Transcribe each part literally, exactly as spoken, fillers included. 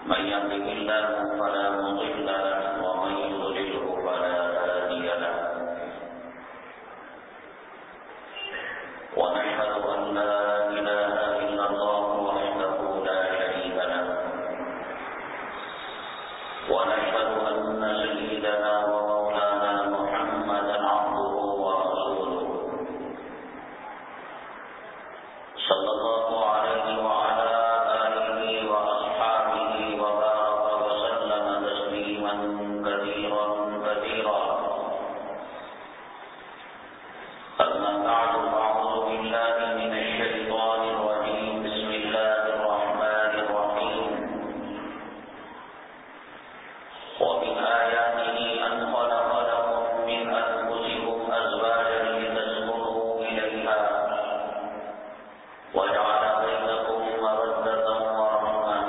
من يهده الله فلا مضل له ومن يضلله فلا هادي له ونشهد أن لا إله إلا الله وحده لا شريك له ونشهد أن سيدنا ومولانا محمدا عبده ورسوله صلى الله عليه وعلى آله وأصحابه وبارك وسلم تسليما كثيرا كثيرا أما بعد فأعوذ بالله من الشيطان الرجيم بسم الله الرحمن الرحيم ومن آياته أن خلق لكم من أنفسكم أزواجا لتسكنوا إليها وجعل بينكم مودة ورحمة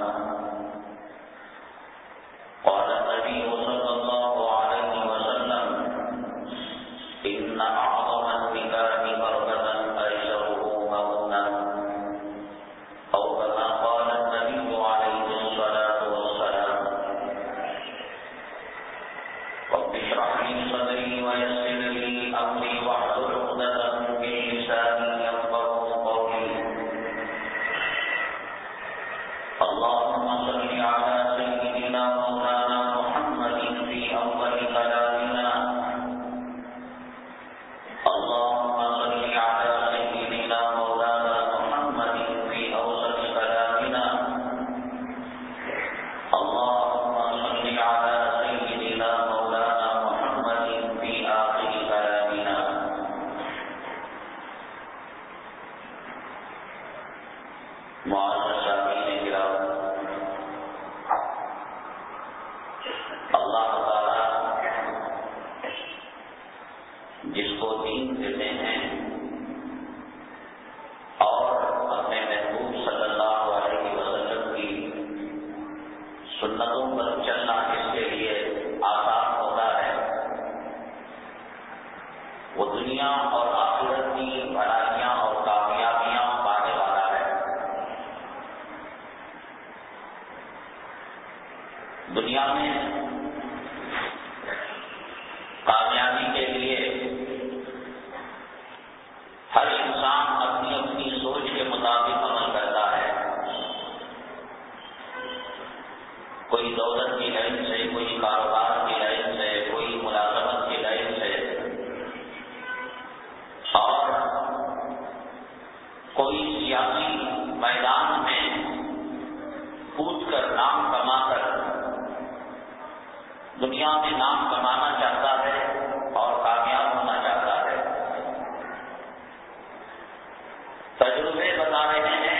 قال النبي صلى الله عليه وسلم إن أعظم النكاح بركة أيسره مؤونة أو كما قال النبي عليه الصلاة والسلام رب اشرح لي صدري ويسر لي أمري واحلل عقدة من لساني يفقهوا قولي اللهم صل على سيدنا مولانا محمد في أول كلامنا اللهم صل على سيدنا مولانا محمد في أوسط كلامنا اللهم صل على سيدنا مولانا محمد في آخر كلامنا معزز سامعین کرام، اللہ تعالی جس کو دین دیتے ہیں اور اپنے محبوب صلی اللہ علیہ وسلم کی سنتوں پر چلنا اس کے لیے آسان ہوتا ہے، وہ دنیا اور آخرت کی بھلائیاں اور کامیابیاں پانے والا ہے۔ دنیا میں کامیابی کے لیے ہر انسان اپنی اپنی سوچ کے مطابق عمل کرتا ہے، کوئی دولت کی لائن سے، کوئی کاروبار کی لائن سے، کوئی ملازمت کی لائن سے، اور کوئی سیاسی میدان میں کود کر نام کما کر دنیا میں نام کمانا چاہتا ہے اور کامیاب ہونا چاہتا ہے۔ تجربے بتا رہے ہیں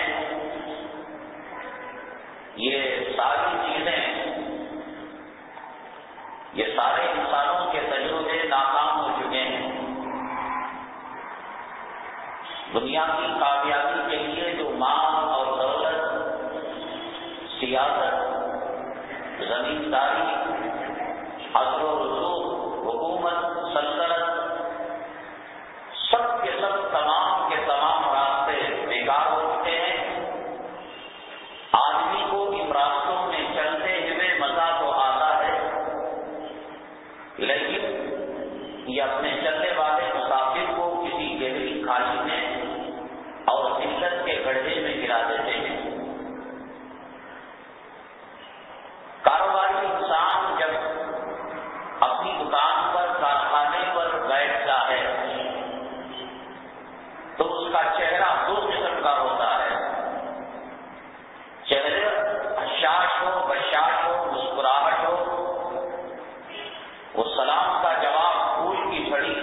یہ ساری چیزیں، یہ سارے انسانوں کے تجربے ناکام ہو چکے ہیں۔ دنیا کی کامیابی کے لیے جو مال اور دولت، سیاست، زمینداری، حضر و رسوخ، حکومت، سلطنت، سب کے سب تمام کے تمام راستے بیکار ہو چکے ہیں۔ آدمی کو ان راستوں میں چلتے ہوئے مزہ تو آتا ہے، لیکن یہ اپنے چلنے والے مسافر کو کسی گہری کھائی میں اور ذلت کے گڑھے میں گرا دیتے ہیں۔ کاروباری انسان جب اپنی دکان پر، کارخانے پر بیٹھتا ہے تو اس کا چہرہ دو قسم کا ہوتا ہے، چہرے حشاش ہو، بشاش ہو، مسکراہٹ ہو، وہ سلام کا جواب پھول کی چھڑی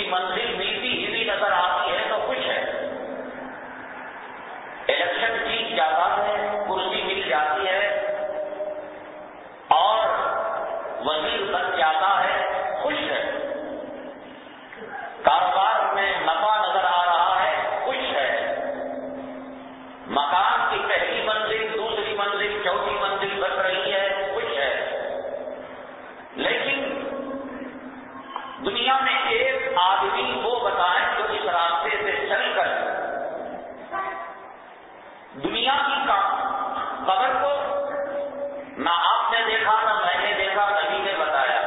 منزل ملتی ہوئی نظر آتی ہے تو خوش ہے، الیکشن جیت جاتا ہے، کرسی مل جاتی ہے اور وزیر بن جاتا ہے، خوش ہے، کاروبار میں نفع نظر آ رہا ہے، خوش ہے، مکان کی پہلی منزل دوسری منزل چوتھی منزل بن رہی ہے، خوش ہے۔ لیکن دنیا میں ایک آدمی وہ بتائیں جو اس راستے سے چل کر دنیا کی قبر کو نہ آپ نے دیکھا نہ میں نے دیکھا، نبی نے بتایا،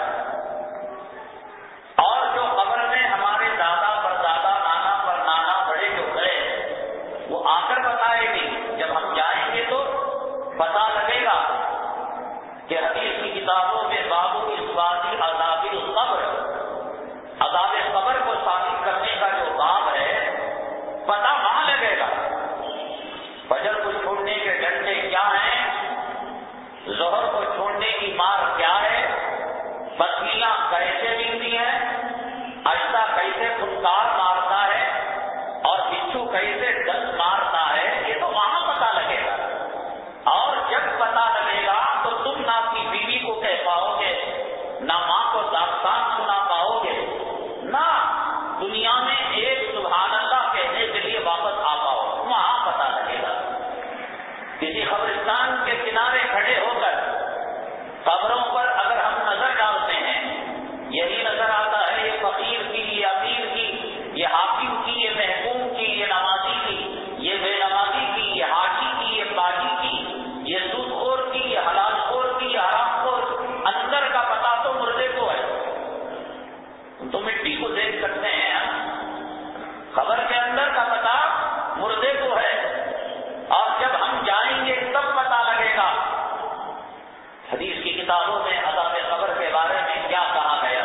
اور جو قبر میں ہمارے دادا پر دادا نانا پر نانا بڑے جو گئے وہ آ کر بتائے گی، جب ہم جائیں گے تو پتا لگے گا کہ حدیث کی کتابوں میں باب اثبات عذاب القبر، عذاب قبر کو ثابت کرنے کا جو باب ہے پتا وہاں لگے گا۔ فجر کو چھوڑنے کے ڈنڈے کیا ہیں، ظہر کو چھوڑنے کی مار کیا ہے، بکریاں کیسے ملتی ہیں، اجزا کیسے پھٹکار مارتا ہے اور بچھو کیسے دست مارتا ہے، یہ تو وہاں پتا لگے گا۔ اور جب پتا لگے گا تو تم نہ اپنی بیوی کو کہہ پاؤ گے نہ ماں کو داستان سنا پاؤ گے، نہ دنیا میں ایک سبحان اللہ کہنے کے لیے واپس آ پاؤ، وہاں پتا لگے گا۔ کسی قبرستان کے کنارے کھڑے ہو کر قبروں پر اگر ہم نظر ڈالتے ہیں، یہی نظر آتا ہے یہ فقیر کی، یہ امیر کی، یہ حاکم کی، یہ محکوم کی، یہ نمازی کی، یہ بے نمازی کی، یہ حاجی کی، یہ باجی کی، یہ سود خور کی، یہ حلال خور کی، یہ حرام خور، اندر کا پتا تو مردے کو ہے، تو مٹی کو دیکھ سکتے ہیں، خبر کے اندر کا پتا مردے کو ہے، اور جب ہم جائیں گے تب پتا لگے گا۔ حدیث کی کتابوں میں عذاب قبر کے بارے میں کیا کہا گیا،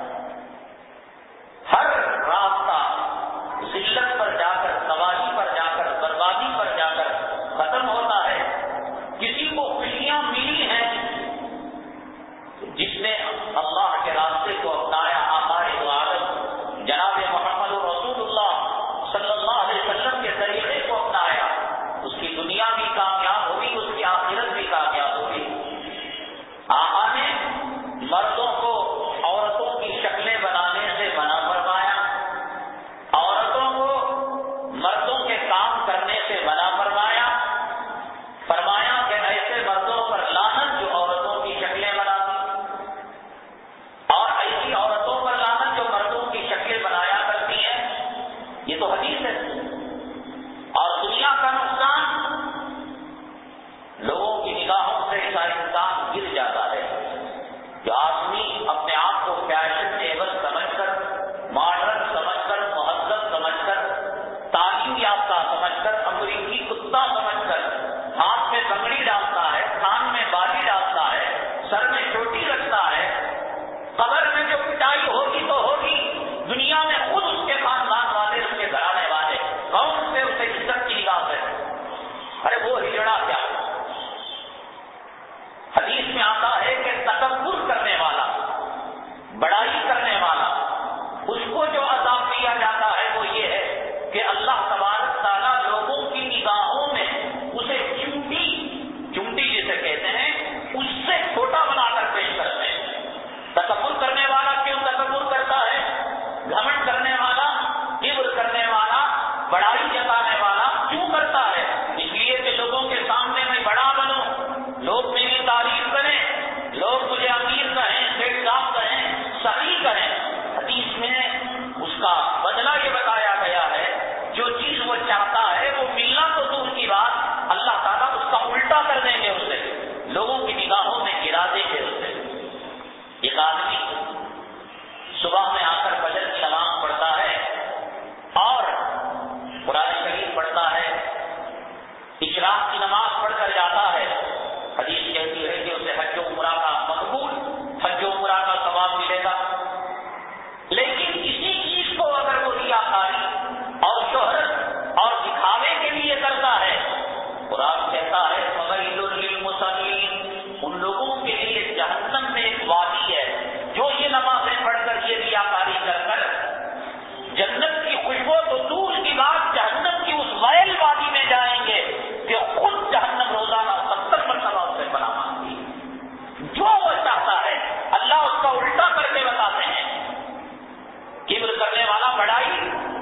ہر راستہ ذلت پر جا کر، تباہی پر جا کر، بربادی پر جا کر ختم ہوتا ہے۔ کسی کو خوشیاں ملی ہیں جس نے اللہ کے راستے کو اپنایا، آقا دو عالم جناب محمد رسول اللہ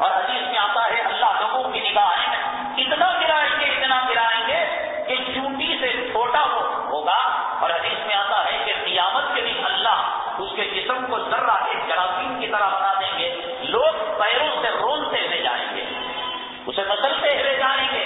اور حدیث میں آتا ہے اللہ لوگوں کی نگاہیں میں اتنا گرائیں گے اتنا گرائیں گے کہ چونٹی سے چھوٹا وہ ہوگا. اور حدیث میں آتا ہے کہ قیامت کے دن اللہ اس کے جسم کو ذرہ ایک جراثیم کی طرح بنا دیں گے. لوگ پیروں سے رونتے ہوئے جائیں گے, اسے مسلتے ہوئے جائیں گے.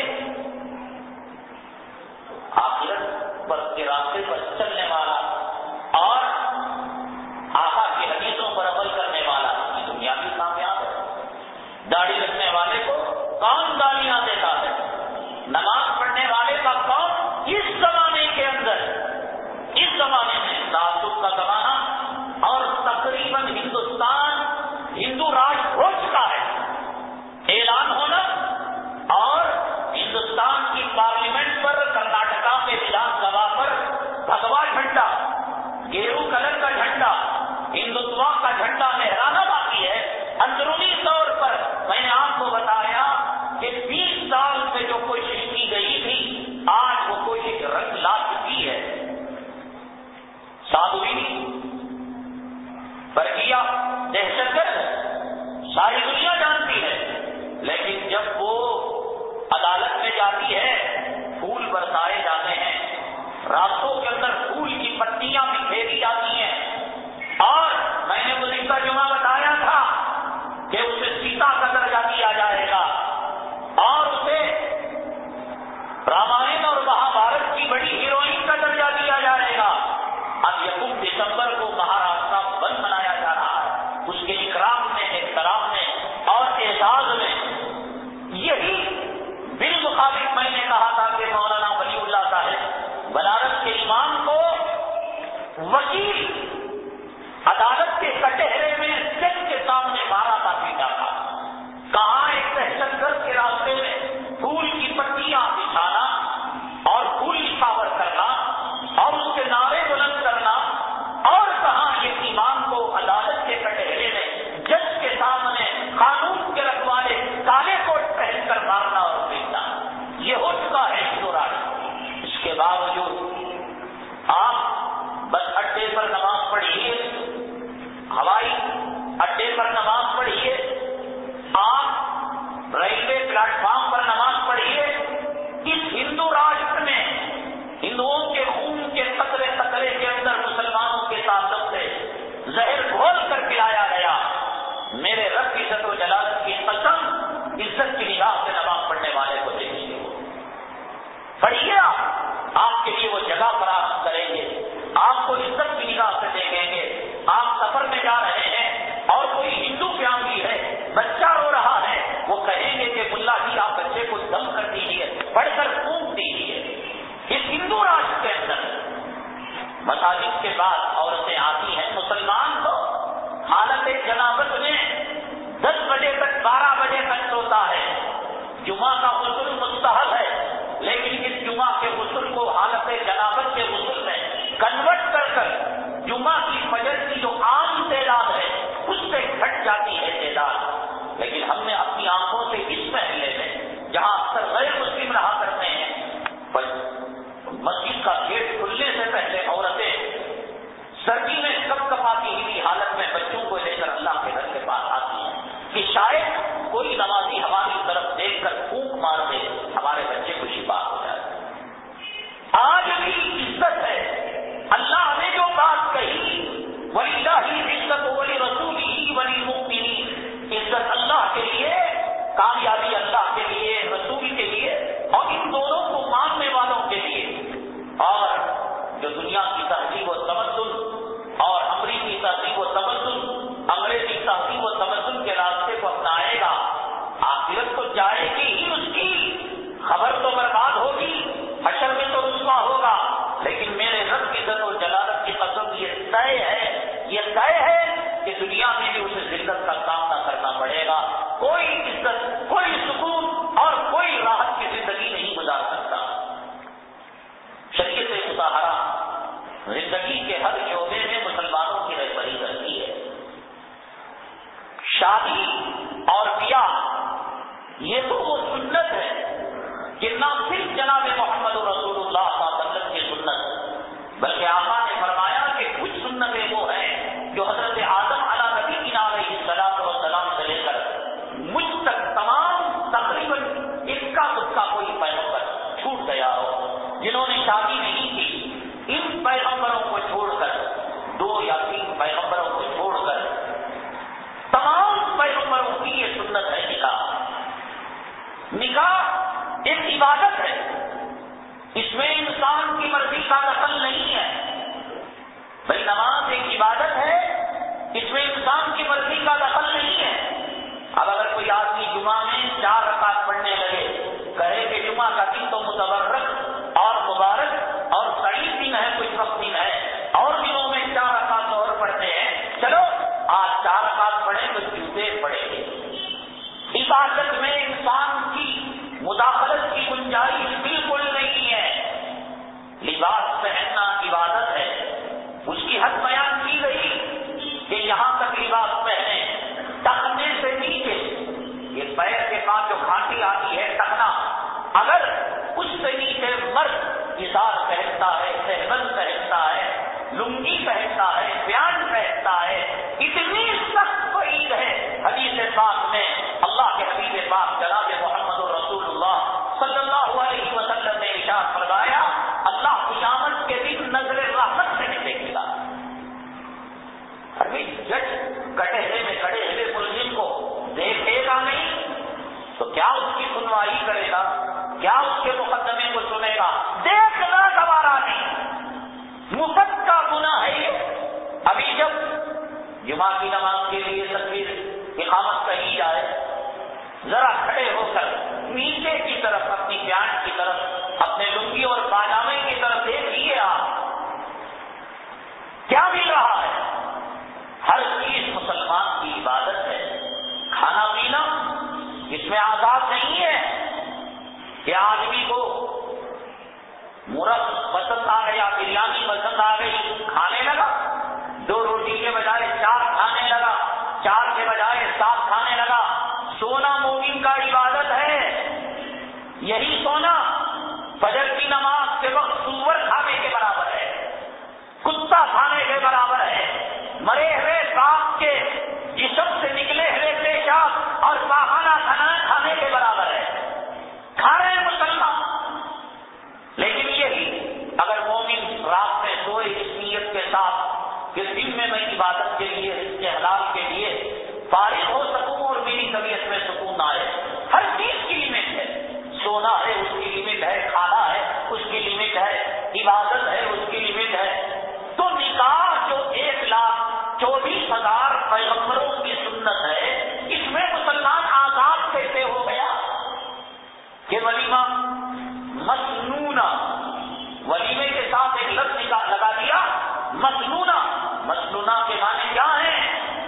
آخرت پر کے راستے پر چلنے والا اور آقا کی حدیثوں پر عمل کرنے والا یہ دنیا بھی کامیاب ہے. داڑھی رکھنے والے کو کون گالیاں دیتا ہے؟ نماز پڑھنے والے کا کون اس زمانے کے اندر, اس زمانے میں تعصب کا زمانہ اور تقریباً ہندوستان ہندو راج ہو چکا ہے. اعلان ہونا اور ہندوستان کی پارلیمنٹ پر کرناٹکا کے ودھان سبھا پر بھگوا جھنڈا, گیرو کلر کا جھنڈا, ہندوتوا کا جھنڈا لہرانا باقی ہے. اندرونی طور پر میں نے آپ کو بتایا کہ بیس سال سے جو کوشش کی گئی تھی آج وہ کوشش رنگ لا چکی ہے. سادھوی برقیہ دہشت گرد ساری دنیا جانتی ہے, لیکن جب وہ عدالت میں جاتی ہے پھول برسائے جاتے ہیں, راستوں کے اندر پھول کی پتیاں بھی پھیری جاتی ہیں. اور میں نے گزشتہ جمعہ بتایا تھا کہ اسے سیتا کا درجہ دیا جائے گا اور اسے رامائن اور مہابھارت کی بڑی ہیروئن کا درجہ دیا جائے گا. اب یکم دسمبر کو مہاراشٹرا بند منایا جا رہا ہے, اس کے اکرام میں, احترام میں اور اعزاز میں. یہی بالمخالف میں نے کہا تھا کہ مولانا ولی اللہ صاحب بنارس کے امام کو وکیل عدالت کے کٹہرے میں جج کے سامنے مارا تھا, پیٹا تھا. کہاں ایک دہشت گرد کے راستے میں پھول کی پتیاں بچھانا اور پھول نچھاور کرنا اور اس کے نعرے بلند کرنا, اور کہاں یہ امام کو عدالت کے کٹہرے میں جج کے سامنے قانون کے رکھوالے کالے کوٹ پہن کر مارنا اور پیٹنا. یہ ہو چکا ہے ہندو راج. اس کے باوجود آپ بس اڈے پر نماز پڑھیے, ہوائی اڈے پر نماز پڑھیے, آپ ریلوے پلیٹ فارم پر نماز پڑھیے. اس ہندو راشٹر میں ہندوؤں کے خون کے قطرے قطرے کے اندر مسلمانوں کے تعلق سے زہر گھول کر پلایا گیا. میرے رب عزت و جلالت کی قسم, عزت کی نگاہ سے نماز پڑھنے والے کو دیکھیے, پڑھیے, آپ آپ کے لیے وہ جگہ فراہم کریں گے, آپ کو عزت کی نگاہ سے دیکھیں گے. آپ سفر میں جا رہے ہیں اور کوئی ہندو فیملی ہے, بچہ رو رہا ہے, وہ کہیں گے کہ ملا جی آپ بچے کو دم کر دیجیے, پڑھ کر پھونک دیجیے. اس ہندو راج کے اندر مساجد کے بعد عورتیں آتی ہیں, مسلمان کو حالت جنابت میں دس بجے تک بارہ بجے تک سوتا ہے. جمعہ کا غسل مستحب ہے, لیکن اس جمعہ کے غسل کو حالت جنابت کے غسل میں کنورٹ کر کر جمعہ کی فجر کی جو عام تعداد ہے اس سے گھٹ جاتی ہے تعداد. لیکن ہم نے اپنی آنکھوں سے اس محلے میں جہاں اکثر غیر مسلم رہا کرتے ہیں, مسجد کا گیٹ کھلنے سے پہلے عورتیں سردی میں کپ کپاتی ہوئی حالت میں بچوں کو لے کر اللہ کے گھر کے پاس آتی ہیں کہ شاید کوئی نمازی ہماری طرف دیکھ کر پھونک مار دے, ہمارے بچے کو شفا ہو جائے. آج بھی عزت ہے. اللہ نے جو بات کہی وَلِلَّهِ عِزَّتُ وَلِرَسُولِهِ وَلِلْمُؤْمِنِينَ, عزت اللہ کے لیے, کامیابی اللہ کے لیے, رسول کے لیے اور ان دونوں کو ماننے والوں کے لیے. اور جو دنیا کی تہذیب و تمدن اور امریکی تہذیب و تمدن, انگریزی تہذیب و تمدن کے راستے کو اپنائے گا, آخرت تو جائے گی ہی, اس کی خبر تو برباد ہوگی, حشر میں تو رسوا ہوگا. لیکن میرے رب کی عزت و جلالت کی قسم یہ طے ہے, یہ طے ہے کہ دنیا میں بھی اسے ذلت کا سامنا کرنا پڑے گا. کوئی عزت, کوئی سکون اور کوئی راحت کی زندگی نہیں گزار سکتا. شریعت مطہرہ زندگی کے ہر شعبے میں مسلمانوں کی رہبری کرتی ہے. شادی اور بیاہ یہ تو وہ سنت ہے کہ نہ صرف جناب محمد رسول اللہ صلی اللہ علیہ وسلم کی سنت, بلکہ آقا نے فرمایا کہ کچھ سنتیں وہ ہیں جو حضرت آدم علیہ نبی علیہ الصلوۃ والسلام سے لے کر مجھ تک نکاح ایک عبادت ہے، اس میں انسان کی مرضی کا دخل نہیں ہے. بھائی نماز ایک عبادت ہے، اس میں انسان کی مرضی کا دخل نہیں ہے. اب اگر کوئی آدمی جمعہ میں چار رکعت پڑھنے لگے، کہے کہ جمعہ کا دن تو متبرک اور مبارک اور سعید دن ہے، کچھ وقت دن ہے، اور دنوں میں چار رکعت ظہر پڑھتے ہیں، چلو آج چار رکعت پڑھیں تو جوتے پڑیں گے. عبادت میں انسان کی مداخلت کی گنجائش بالکل نہیں ہے. لباس پہننا عبادت ہے، اس کی حد بیان کی گئی کہ یہاں تک لباس پہنے، ٹخنے سے نیچے یہ پیر کے پاس جو کھانٹی آتی ہے ٹخنا، اگر اس سے نیچے مرد ازار پہنتا ہے، سہبند پہنتا ہے، لنگی پہنتا ہے، بیان پہنتا ہے، اتنی سخت وعید ہے حدیث پاک میں. اللہ کے حبیب پاک جناب محمد رسول اللہ صلی اللہ علیہ وسلم نے ارشاد فرمایا، اللہ قیامت کے دن نظر رحمت سے نہیں دیکھے گا. ابھی جج کٹہرے میں کھڑے ہوئے ملزم کو دیکھے گا نہیں تو کیا اس کی سنوائی کرے گا؟ کیا اس کے مقدمے کو سنے گا؟ دیکھنا گوارا نہیں، مفت کا گناہ ہے یہ. ابھی جب جمعہ کی نماز کے لیے تکبیر اقامت کہی جائے، ذرا کھڑے ہو کر نیچے کی طرف، اپنی پیانٹ کی طرف، اپنے لنگی اور پاجامے کی طرف دیکھیے آپ کیا مل رہا ہے. ہر چیز مسلمان کی عبادت ہے. کھانا پینا اس میں آزاد نہیں ہے کہ آدمی کو مرغ پسند آ گیا، بریانی پسند آ گئی، کھانے لگا، دو روٹی کے بجائے چار کھانے لگا، چار کے بجائے سات کھانے لگا. سونا مومن کا عبادت ہے. یہی سونا فجر کی نماز کے وقت سور کھانے کے برابر ہے، کتا کھانے کے برابر ہے، مرے ہوئے باپ کے جسم سے نکلے ہوئے پیشاب اور پاخانہ کھانا کھانے کے برابر ہے. کھا رہے ہیں مسلمان. لیکن یہی اگر مومن رات میں سوئے اس نیت کے ساتھ کہ دن میں میں عبادت کے لیے، اس کے حلال کے لیے فارغ ہو سکوں اور میری طبیعت میں سکون آئے. ہر چیز کی لمٹ ہے. سونا ہے اس کی لمٹ ہے، کھانا ہے اس کی لمٹ ہے، عبادت ہے اس کی لمٹ ہے. تو نکاح جو ایک لاکھ چوبیس ہزار پیغمبروں کی سنت ہے، اس میں مسلمان آزاد کیسے ہو گیا کہ ولیمہ مسنونہ، ولیمے کے ساتھ ایک لفظ لگا دیا مسنونہ. مسنونہ کے معنی کیا ہیں؟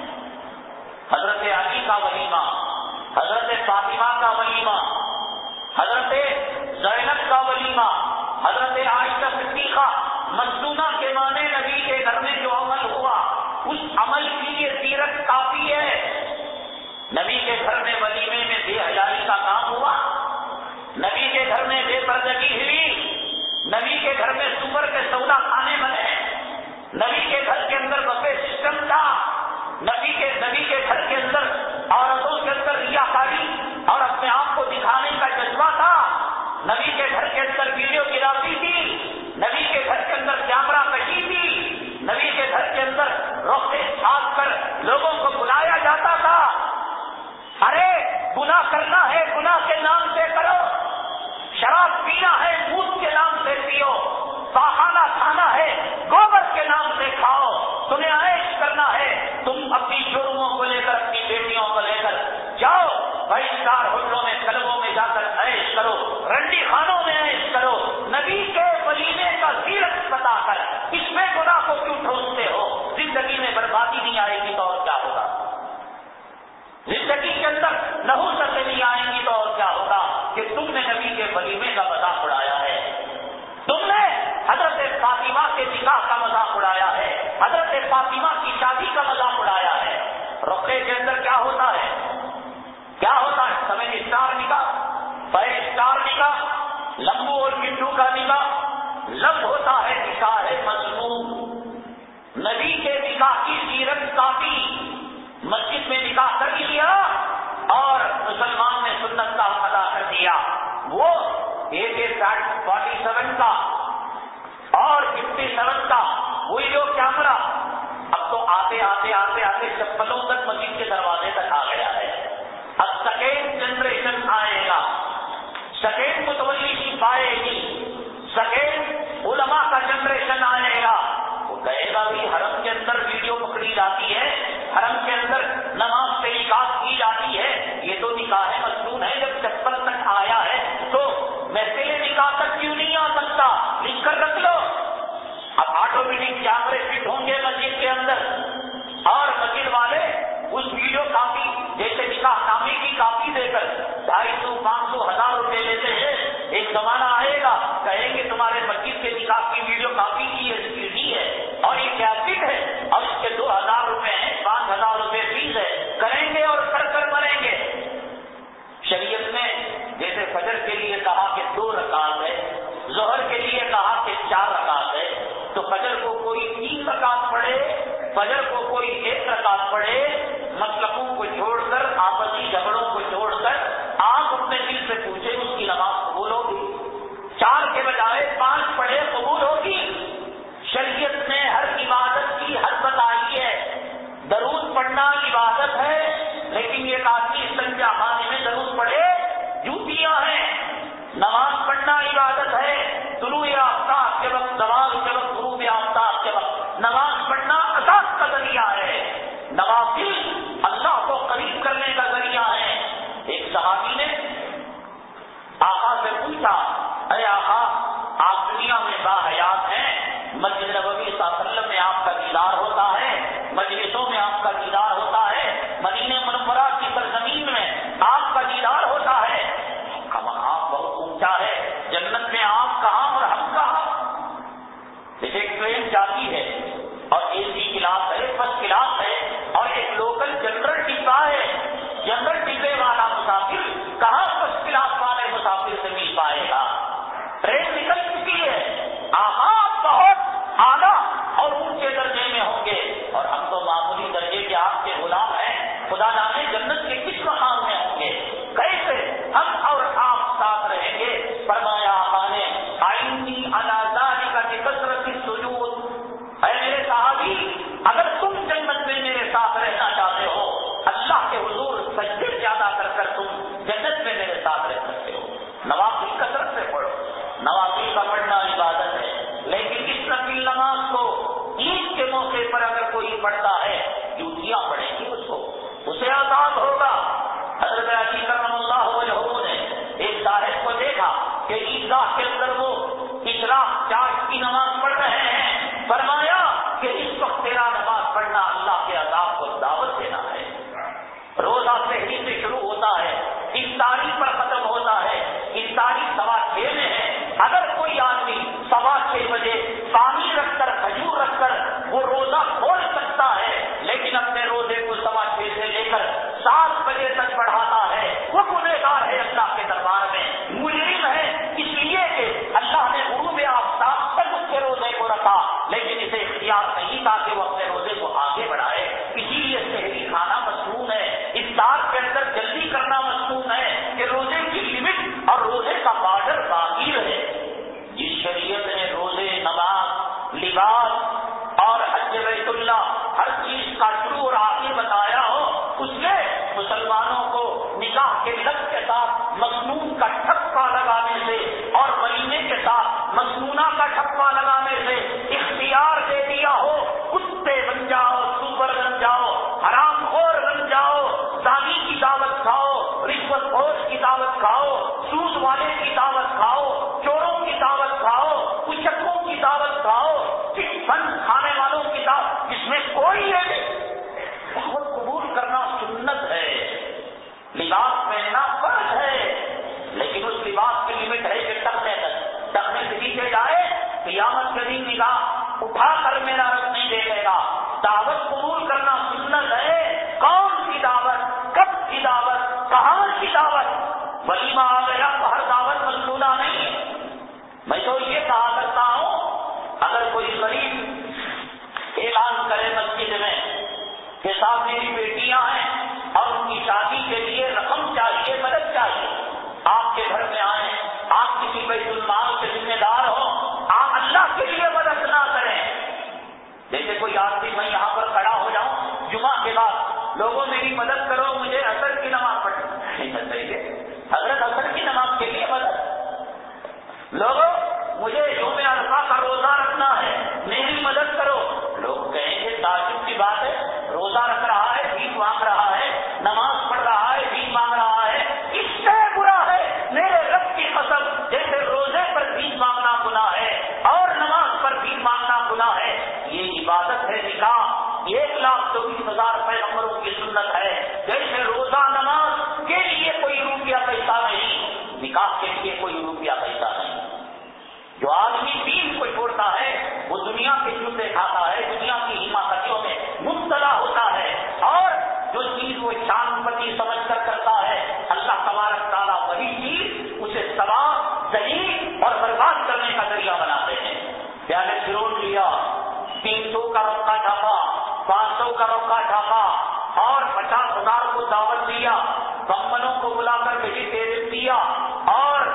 حضرت علی کا ولیمہ، حضرت فاطمہ کا ولیمہ، حضرت زینب کا ولیمہ، حضرت عائشہ صدیقہ. مسنونہ کے معنی نبی کے گھر میں جو عمل ہوا اس عمل کی یہ سیرت کافی ہے. نبی کے گھر میں ولیمے میں بے حیائی کا کام ہوا، نبی کے گھر میں بے پردگی ہوئی، نبی کے گھر میں سور کے سودا کھانے بنے، نبی کے گھر کے اندر بفے سسٹم تھا، نبی کے نبی کے گھر کے اندر عورتوں کے اندر ریاکاری اور اپنے آپ کو دکھانے کا جذبہ تھا، نبی کے گھر کے اندر ویڈیو گرافی تھی، نبی کے گھر کے اندر کیمرہ کشی تھی، نبی کے گھر کے اندر روکے چھاپ کر لوگوں کو بلایا جاتا تھا. ارے گناہ کرنا ہے گناہ کے نام سے کرو، شراب پینا ہے مود کے نام سے پیو، پاخانہ کھانا ہے گوبر کے نام سے کھاؤ، تمہیں عیش کرنا ہے تم اپنی جرموں کو لے کر، اپنی بیٹیوں کو لے کر جاؤ بہشتار ہوٹلوں میں، کلبوں میں جا کر عیش کرو، رنڈی خانوں میں عیش کرو. نبی کے ولیمے کا سیرت بتا کر اس میں گناہ کو کیوں ٹھوستے ہو؟ زندگی میں بربادی نہیں آئے گی تو اور کیا ہوگا؟ زندگی کے اندر نحوستیں نہیں آئیں گی تو اور کیا ہوگا کہ تم نے نبی کے ولیمے کا مذاق اڑایا ہے، تم نے حضرت فاطمہ کے نکاح کا مذاق اڑایا ہے، حضرت فاطمہ کی شادی کا مذاق اڑایا ہے. رقعے کے اندر کیا ہوتا ہے؟ کیا ہوتا ہے؟ سمجھ اسٹار نکاح، فائیو اسٹار نکاح، لمبو اور گنڈو کا نکاح، لب ہوتا ہے نکاح ہے مصنوع. نبی کے نکاح کی سیرت کافی. مسجد میں نکاح کر لیا اور مسلمان نے سنت کا ادا کر دیا. وہ ایک ایک فورٹی سیون کا اور ففٹی سیون کا ویڈیو کیمرہ اب تو آتے آتے آتے آتے چپلوں تک مسجد کے دروازے تک کی جاتی ہے، حرم کے اندر نماز سے نکاح کی جاتی ہے، یہ تو نکاح مصنون ہے. جب چپل تک آیا ہے تو محفل نکاح تک کیوں نہیں آ سکتا؟ لکھ کر رکھ لو. اب آٹومیٹک کیمرے فٹ ہوں گے مسجد کے اندر، اور مسجد والے اس ویڈیو کاپی جیسے نکاح نامے کی کاپی دے کر ڈھائی سو پانچ سو ہزار روپے لیتے ہیں. ایک زمانہ آئے گا کہیں گے تمہارے مسجد کے نکاح کی ویڈیو کاپی کی ہے، سی ڈی ہے اور یہ کیسٹ ہے اور اس کے دو ہزار روپے ہیں، پانچ ہزار روپے فیس ہے، کریں گے اور کر کر مریں گے. شریعت میں جیسے فجر کے لیے کہا کہ دو رکعت ہے، ظہر کے لیے کہا کہ چار رکعت ہے، تو فجر کو کوئی تین رکعت پڑھے، فجر کو کوئی ایک رکعت پڑھے، مسلکوں کو چھوڑ کر آپسی جھگڑوں کو چھوڑ کر آپ اپنے دل سے پوچھے اس کی نماز قبول ہوگی؟ چار کے بجائے پانچ پڑھے قبول ہوگی؟ شریعت نے ہر عبادت کی حد بتائی ہے. درود پڑھنا عبادت ہے، لیکن یہ آدمی استنجا خانے میں درود پڑھے جوتیاں ہیں. نماز پڑھنا عبادت ہے، طلوع آفتاب کے وقت، زوال کے وقت، غروب آفتاب کے وقت نماز پڑھنا اساس کا ذریعہ ہے. نوافل اللہ کو قریب کرنے کا ذریعہ ہے. ایک صحابی نے آقا سے پوچھا، اے آقا آپ دنیا میں باحیات ہیں، مسجد نبوی صلی اللہ علیہ وسلم میں آپ کا دیدار ہوتا ہے، مجلسوں میں آپ کا دیدار ہوتا ہے، مدینہ منورہ کی سرزمین میں آپ کا دیدار ہوتا ہے، کا مقام بہت اونچا ہے، جنت میں آپ کہاں اور ہم کہاں؟ جیسے ایک ٹرین جاتی ہے اور اے سی کلاس ہے، فرسٹ کلاس ہے، اور ایک لوکل جنرل ڈبہ ہے. جنرل ڈبے والا مسافر کہاں فرسٹ کلاس والے مسافر سے مل پائے گا؟ ٹرین نکل چکی ہے، آپ بہت اعلیٰ اور اونچے درجے میں ہوں گے اور ہم تو معمولی درجے کے آپ کے غلام ہیں. خدا جانے جنت کے کس مقام میں ہوں گے؟ کیسے ہم اور آپ ساتھ رہیں گے؟ فرمایا آقا نے، آئینی علی ذالک بکثرۃ السجود، اے میرے صحابی اگر تم جنت میں میرے ساتھ رہنا چاہتے ہو، اللہ کے حضور سجدے زیادہ کر کر تم جنت میں میرے ساتھ رہ سکتے ہو. نوافل کثرت سے پڑھو. نوافل کا پڑھنا عبادت ہے، لیکن اس نفل نماز کو عید کے موقع پر اگر کوئی پڑھتا ہے جوتیاں پڑیں گی اس کو، اسے عذاب ہوگا. حضرت علی کرم اللہ وجہہ نے ایک صاحب کو دیکھا کہ عیدگاہ کے اندر وہ اشراق چاش کی نماز پڑھ رہے ہیں. فرمایا کہ اس وقت تیرا نماز پڑھنا اللہ کے عذاب کو دعوت دینا ہے. روزہ سحری سے شروع ہوتا ہے، افطاری پر ختم ہوتا ہے. افطاری سوا چھ میں ہے. اگر کوئی آدمی سوا چھ بجے پانی رکھ کر، کھجور رکھ کر وہ روزہ کھول سکتا ہے، لیکن اپنے روزے کو سوا چھ سے لے کر سات بجے تک بڑھاتا ہے، وہ گنہگار ہے اللہ کے دربار میں، مجرم ہے. اس لیے کہ اللہ نے غروب آفتاب تک اس کے روزے کو رکھا، لیکن اسے اختیار نہیں تھا کہ وہ اپنے روزے کو آگے بڑھائے. اسی لیے سحری کھانا مصنون ہے، افطار کے اندر جلدی کرنا مصنون ہے کہ روزے کی لمٹ اور روزے کا بارڈر باقی رہے. جس شریعت نے روزے، نماز، لباس اور حج بیت اللہ ہر چیز کا شروع اور آخر بتایا ہو، اس نے مسلمانوں کو نکاح کے لفظ کے ساتھ مصنون کا ٹھپا لگانے سے اور ولیمے کے ساتھ مصنونہ کا ٹھپا لگانے سے اختیار دے دیا ہو. کتے بن جاؤ، سور بن جاؤ، حرام خور بن جاؤ، زانی کی دعوت کھاؤ، رشوت خوش کی دعوت کھاؤ، سود والے کی دعوت کھاؤ، چوروں کی دعوت کھاؤ، اچکوں کی دعوت کھاؤ، فن کھانے والوں کی دعوت، جس میں کوئی ہے دعوت قبول کرنا سنت ہے. لباس پہننا فرض ہے، لیکن اس لباس کی لمٹ ہے کہ ٹکنے تک، ٹکنے سے نیچے جائے قیامت کے دن نگاہ اٹھا کر میرا رب نہیں دیکھے گا. دعوت قبول کرنا سنت ہے. کون سی دعوت، کب کی دعوت، کہاں کی دعوت؟ ولیمہ آ گیا تو ہر دعوت مصنونہ نہیں ہے. میں تو یہ کہا کرتا ہوں، اگر کوئی غریب اعلان کرے مسجد میں کہ صاحب میری بیٹیاں ہیں اور ان کی شادی کے لیے رقم چاہیے، مدد چاہیے، آپ کے گھر میں آئیں، آپ کسی بیت المال کے ذمہ دار ہو، آپ اللہ کے لیے مدد نہ کریں. جیسے کوئی آدمی میں یہاں پر کھڑا ہو جاؤں جمعہ کے بعد، لوگوں میری مدد کرو، مجھے عصر کی نماز پڑھنی نہیں چل رہی ہے، حضرت عصر کی نماز کے لیے مدد. لوگوں مجھے یوم عرفہ کا روزہ رکھنا ہے، میری مدد کرو. لوگ کہیں گے تعجب کی بات ہے، نکاح کے لیے کوئی روپیہ پیسہ نہیں. جو آدمی دین کو چھوڑتا ہے وہ دنیا کے جوتے کھاتا ہے, دنیا کی حماقتوں میں مبتلا ہوتا ہے, اور جو چیز وہ شان پتی سمجھ کر کرتا ہے اللہ تبارک تعالیٰ وہی چیز اسے ثواب ذلیل اور برباد کرنے کا ذریعہ بناتے ہیں. پیالے فروغ لیا, تین سو کا رقع ڈھاپا, پانچ سو کا رقع ڈھاپا, اور پچاس ہزار کو دعوت دیا, بمبنوں کو بلا کر ویجیٹیرین دیا, اور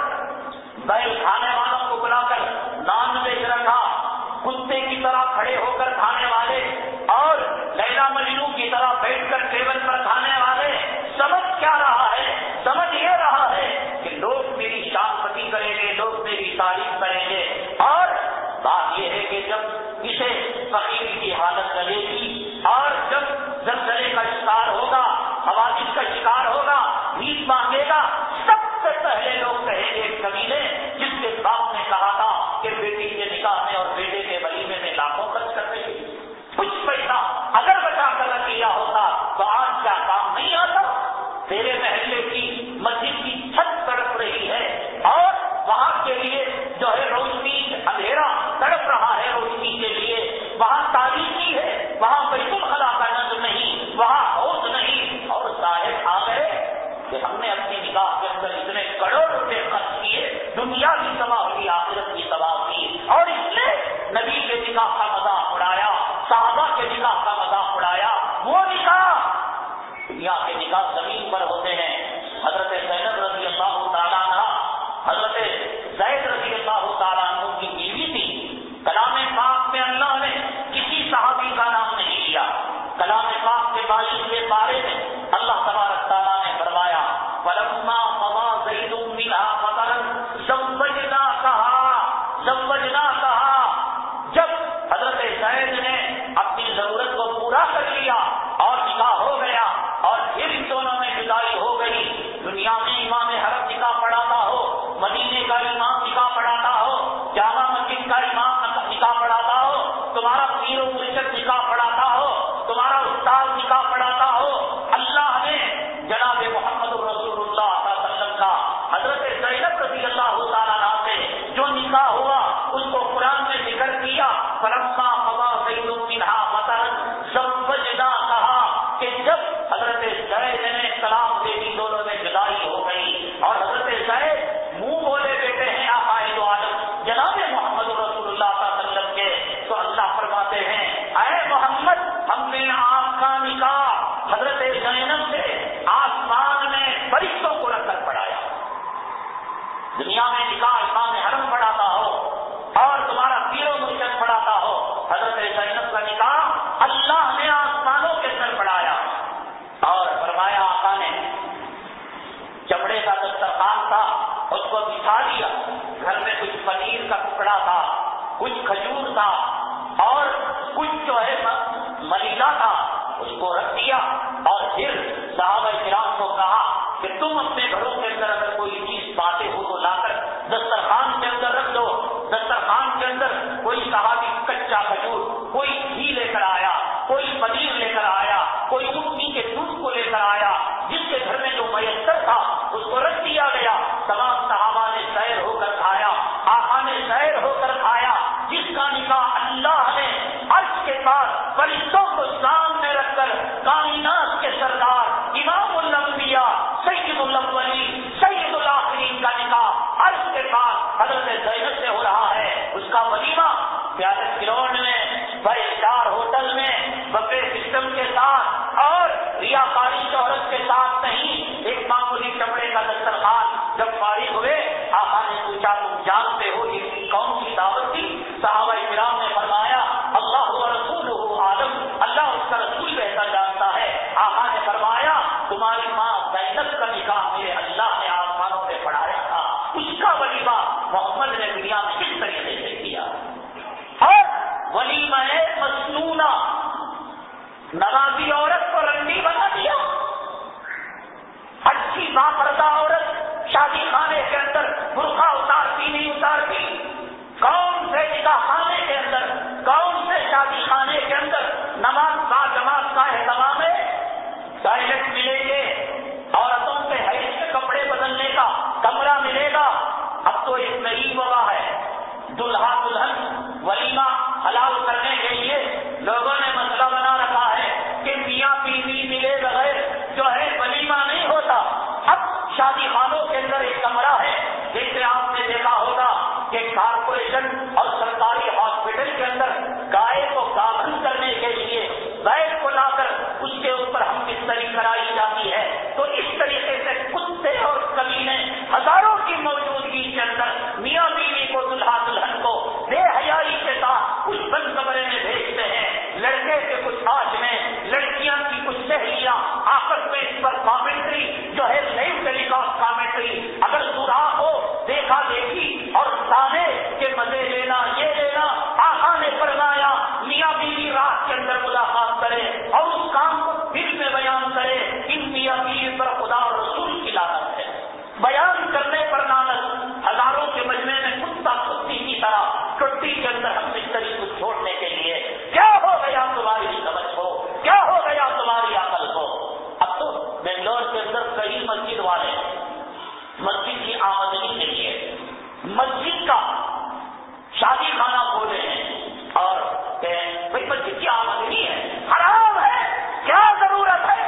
بیل کھانے والوں کو بلا کر نان ویج رکھا, کتے کی طرح کھڑے ہو کر کھانے والے اور لیلا مجنو کی طرح بیٹھ کر ٹیبل پر کھانے والے. سمجھ کیا رہا ہے؟ سمجھ یہ رہا ہے کہ لوگ میری شان پتی کریں گے, لوگ میری تعریف کریں گے, اور بات یہ ہے کہ جب اسے فقیری کی حالت لگے گی اور جب زلزلے کا شکار ہوگا, حوادث کا شکار ہوگا, نیند مانگے گا, سب سے پہلے لوگ کہیں گے کمینے جس کے باپ نے کہا تھا کہ بیٹی کے نکاح میں اور بیٹے کے ولیمے میں لاکھوں خرچ کر دے گی, کچھ پیسہ اگر بچا کر رکھ لیا ہوتا تو آج کیا کام نہیں آتا. تیرے محلے کی مسجد کی چھت تڑپ رہی ہے اور وہاں کے لیے جو ہے روشنی, اندھیرا تڑپ رہا ہے روشنی کے لیے, وہاں تاریخی ہے, وہاں بیت الخلا کا نظر نہیں, وہاں حوض نہیں, اور صاحب آ گئے کہ ہم نے اپنی نکاح کے اندر اتنے کروڑ روپے خرچ کیے, دنیا کی تباہ ہوئی, آخرت کی تباہ ہوئی, اور اس نے نبی کے نکاح کا مذاق اڑایا, صحابہ کے نکاح کا مذاق اڑایا. وہ نکاح دنیا کے نکاح زمین پر ہوتے ہیں. حضرت زینب رضی اللہ تعالیٰ عنہ, حضرت زید رضی اللہ تعالیٰ عنہ کی بیوی تھی. کلام پاک میں اللہ نے کسی صحابی کا نام نہیں لیا. کلام پاک کے بائیسویں پارے میں اللہ تبارک تعالیٰ نے فرمایا فلما قضى زید منها مطرا زوجناکها زوجناکها. جب حضرت زید نے اپنی ضرورت کو پورا کر لیا اور نکاح ہو گیا, اور پھر ان دونوں میں جدائی ہو گئی. دنیا میں امام حرم نکاح پڑھاتا ہو, مدینے کا امام نکاح پڑھاتا ہو, جامع مسجد کا امام نکاح پڑھاتا ہو, تمہارا پیر و مرشد نکاح پڑھاتا ہو, تمہارا استاد نکاح پڑھاتا ہو. اللہ نے جناب محمد رسول اللہ صلی اللہ علیہ وسلم کا حضرت زینب رضی اللہ تعالیٰ عنہ سے جو نکاح ہوا اس کو قرآن میں ذکر کیا. فلما قضى زید منها مطرا زوجناکها, کہ جب حضرت زید نے طلاق دے دی, دونوں میں جدائی ہو گئی, اور حضرت زید منہ بولے بیٹے ہیں آقا دو عالم جناب محمد رسول اللہ صلی اللہ علیہ وسلم کے, تو اللہ فرماتے ہیں اے محمد ہم نے آپ کا نکاح حضرت زینب سے آسمان میں فرشتوں کو رکھ کر پڑھایا. دنیا میں نکاح امام حرم پڑھاتا ہو اور تمہارا پیر و مرشد پڑھاتا ہو, حضرت زینب کا نکاح اللہ نے آسمانوں کے سر پڑھایا. اور فرمایا آقا نے چمڑے کا دسترخوان تھا اس کو بچھا دیا, گھر میں کچھ پنیر کا ٹکڑا تھا, کچھ کھجور تھا, اور کچھ جو ہے ملیلا تھا, اس کو رکھ دیا. اور پھر صحابہ کرام کو کہا کہ تم اپنے گھروں کے اندر اگر کوئی چیز پاتے ہو تو لا کر دسترخوان کے اندر رکھ دو. دسترخوان کے اندر کوئی صحابی کچا کھجور, کوئی گھی لے کر آیا, کوئی پنیر لے کر آیا, کوئی اونٹنی کے دودھ کو لے کر آیا, جس کے گھر میں جو میسر تھا اس کو رکھ دیا گیا. تمام صحابہ نے سیر ہو کر کھایا, آقا نے سیر ہو کر کھایا. جس کا نکاح اللہ نے عرش کے پاس فرشتوں کو سامنے رکھ کر کائنات کے سردار امام الانبیاء سید الاولین سید الاخرین کا نکاح عرش کے پاس حضرت زینب سے ہو رہا ہے. اس کا ولیمہ پیالے گراؤنڈ میں, بڑے اسٹار ہوٹل میں, بفے سسٹم کے ساتھ اور ریاکاری شہرت کے ساتھ نہیں, ایک معمولی چمڑے کا دسترخوان. جب فارغ ہوئے آقا نے پوچھا تم جانتے ہو یہ کون سی دعوت تھی؟ صحابہ کرام نے فرمایا اللہ و رسولہ عالم, اللہ اس کا رسول بہتر جانتا ہے. آقا نے فرمایا تمہاری ماں زینب کا نکاح میرے اللہ نے آسمانوں پہ پڑھایا تھا, اس کا ولیمہ محمد نے دنیا میں کس طریقے سے کیا. اور ولیمہ مسنونہ, نمازی عورت کو رنڈی بنا دیا. اچھی باپردہ عورت شادی خانے کے اندر برقع اتارتی نہیں اتارتی. کون سے نکاح خانے کے اندر, کون سے شادی خانے کے اندر نماز با جماعت کا اہتمام ہے؟ ٹوائلٹ ملیں گے, عورتوں کے حیض کے کپڑے بدلنے کا کمرہ ملے دلہا دلہن ولیمہ حلال کرنے کے لیے لوگوں نے مسئلہ بنا رکھا ہے کہ میاں بیوی ملے بغیر جو ہے ولیمہ نہیں ہوتا. اب شادی خانوں کے اندر ایک کمرہ ہے، جیسے آپ نے دیکھا ہوگا کہ کارپوریشن اور سرکاری ہاسپٹل کے اندر گائے کو گابن کرنے کے لیے بیل کو لا کر اس کے اوپر ہم بستری کرائی جاتی ہے. تو اس طریقے سے کتے اور کمینے ہزاروں کی موجودگی کے اندر میاں بیوی کو دلہا دلہن کو بے حیائی کے ساتھ اس بند کمرے میں بھیجتے ہیں. لڑکے کے کچھ آج میں لڑکیاں کی کچھ سہیلیاں آپس میں اس پر کامنٹری جو ہے لائیو ٹیلی کاسٹ کامنٹری اگر سوراخ ہو دیکھا دیکھی اور تانے کے مزے لینا یہ لینا. آقا نے فرمایا میاں بیوی رات کے اندر ملاقات کرے اور اس کام کو دل میں بیان کرے. ان میاں بیوی پر خدا اور رسول کی لعنت ہے. بیان کرنے پر لعنت. ہزاروں کے مجمع میں کتا کتی کی طرح ٹٹی کے اندر ہم بستری کو چھوڑنے کے لیے کیا ہو گیا تمہاری سمجھ ہو، کیا ہو گیا تمہاری عقل ہو. اب تو بنگلور کے اندر کئی مسجد والے مسجد کی آمدنی کے لیے مسجد کا شادی خانہ کھولے ہیں اور بھائی مسجد کی آمدنی ہے، حرام ہے، کیا ضرورت ہے.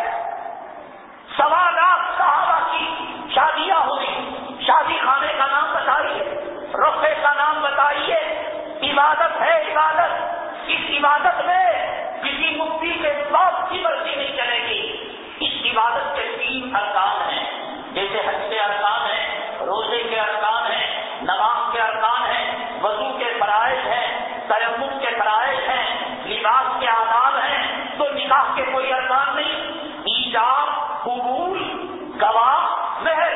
سوا لاکھ صحابہ کی شادیاں ہوئی، شادی خانے کا نام بتائیے، رقبے کا نام بتائیے. عبادت ہے عبادت. اس عبادت میں کسی مفتی کے باپ کی مرضی نہیں چلے گی. اس عبادت کے تین ارکان ہیں، جیسے حج کے ارکان ہیں، روزے کے ارکان ہیں، نماز کے ارکان ہیں، وضو کے فرائض ہیں، تیمم کے فرائض ہیں، لباس کے آداب ہیں. تو نکاح کے کوئی ارکان نہیں. ایجاب، قبول، گواہ، مہر.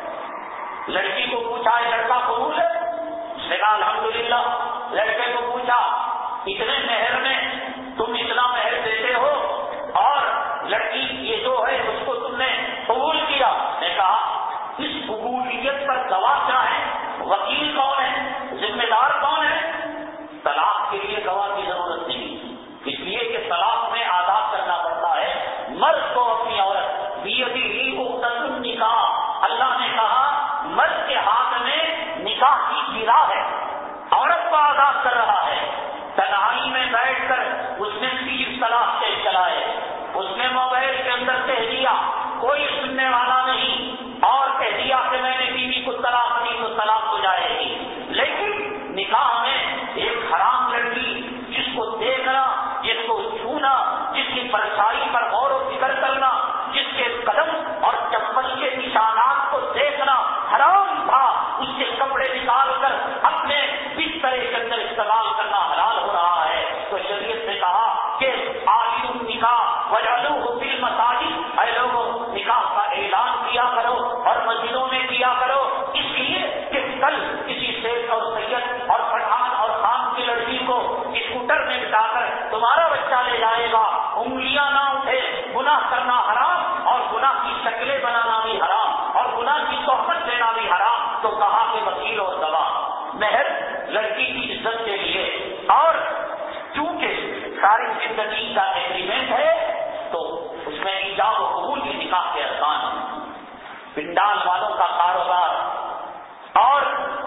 لڑکی کو پوچھا ہے لڑکا قبول ہے؟ اس نے کہا الحمدللہ. لڑکے کو پوچھا اتنے مہر میں تم اتنا مہر دیتے ہو اور لڑکی یہ جو ہے اس کو تم نے قبول کیا. نے کہا اس قبولیت پر گواہ کیا ہے، وکیل کون ہے، ذمہ دار کون ہے. طلاق کے لیے گواہ کی ضرورت نہیں، اس لیے کہ طلاق میں آداب کرنا پڑتا ہے. مرد کو اپنی عورت بیدی ہی عقدۃ النکاح، اللہ نے کہا مرد کے ہاتھ میں نکاح کی گرا ہے، عورت کو آزاد کر رہا ہے. تنہائی میں بیٹھ کر اس نے تیس طلاق سے چلائے، اس نے موبائل کے اندر کہہ دیا، کوئی سننے والا نہیں، اور کہہ دیا کہ میں نے بیوی کو طلاق دی تو طلاق ہو جائے گی. لیکن نکاح میں ایک حرام لڑکی جس کو دیکھنا، جس کو چھونا، جس کی پرچھائی پر غور و فکر کرنا، جس کے قدم اور چپل کے نشانات کو دیکھنا حرام تھا، اس کے کپڑے نکال کر اپنے بسترے کے اندر استعمال کرنا حلال ہو رہا ہے. تو شریعت نے کہا کہ آئین نکاح وجعلوہ فی المساجد، اے لوگوں نکاح کا اعلان کیا کرو اور مسجدوں میں کیا کرو، اس لیے کہ کل کسی شیخ اور سید اور پٹھان اور خان کی لڑکی کو اسکوٹر میں بٹھا کر تمہارا بچہ لے جائے گا، انگلیاں نہ اٹھے، گناہ کرنا حرام اور گناہ کی شکلیں بنانا بھی حرام اور گناہ کی صحبت دینا بھی حرام. تو کہا کہ وکیل اور گواہ. مہر لڑکی کی عزت کے لیے، اور چونکہ ساری زندگی کا ایگریمنٹ ہے تو اس میں ایجاب و قبول کی نکاح کے ارکان ہیں. پنڈال والوں کا کاروبار اور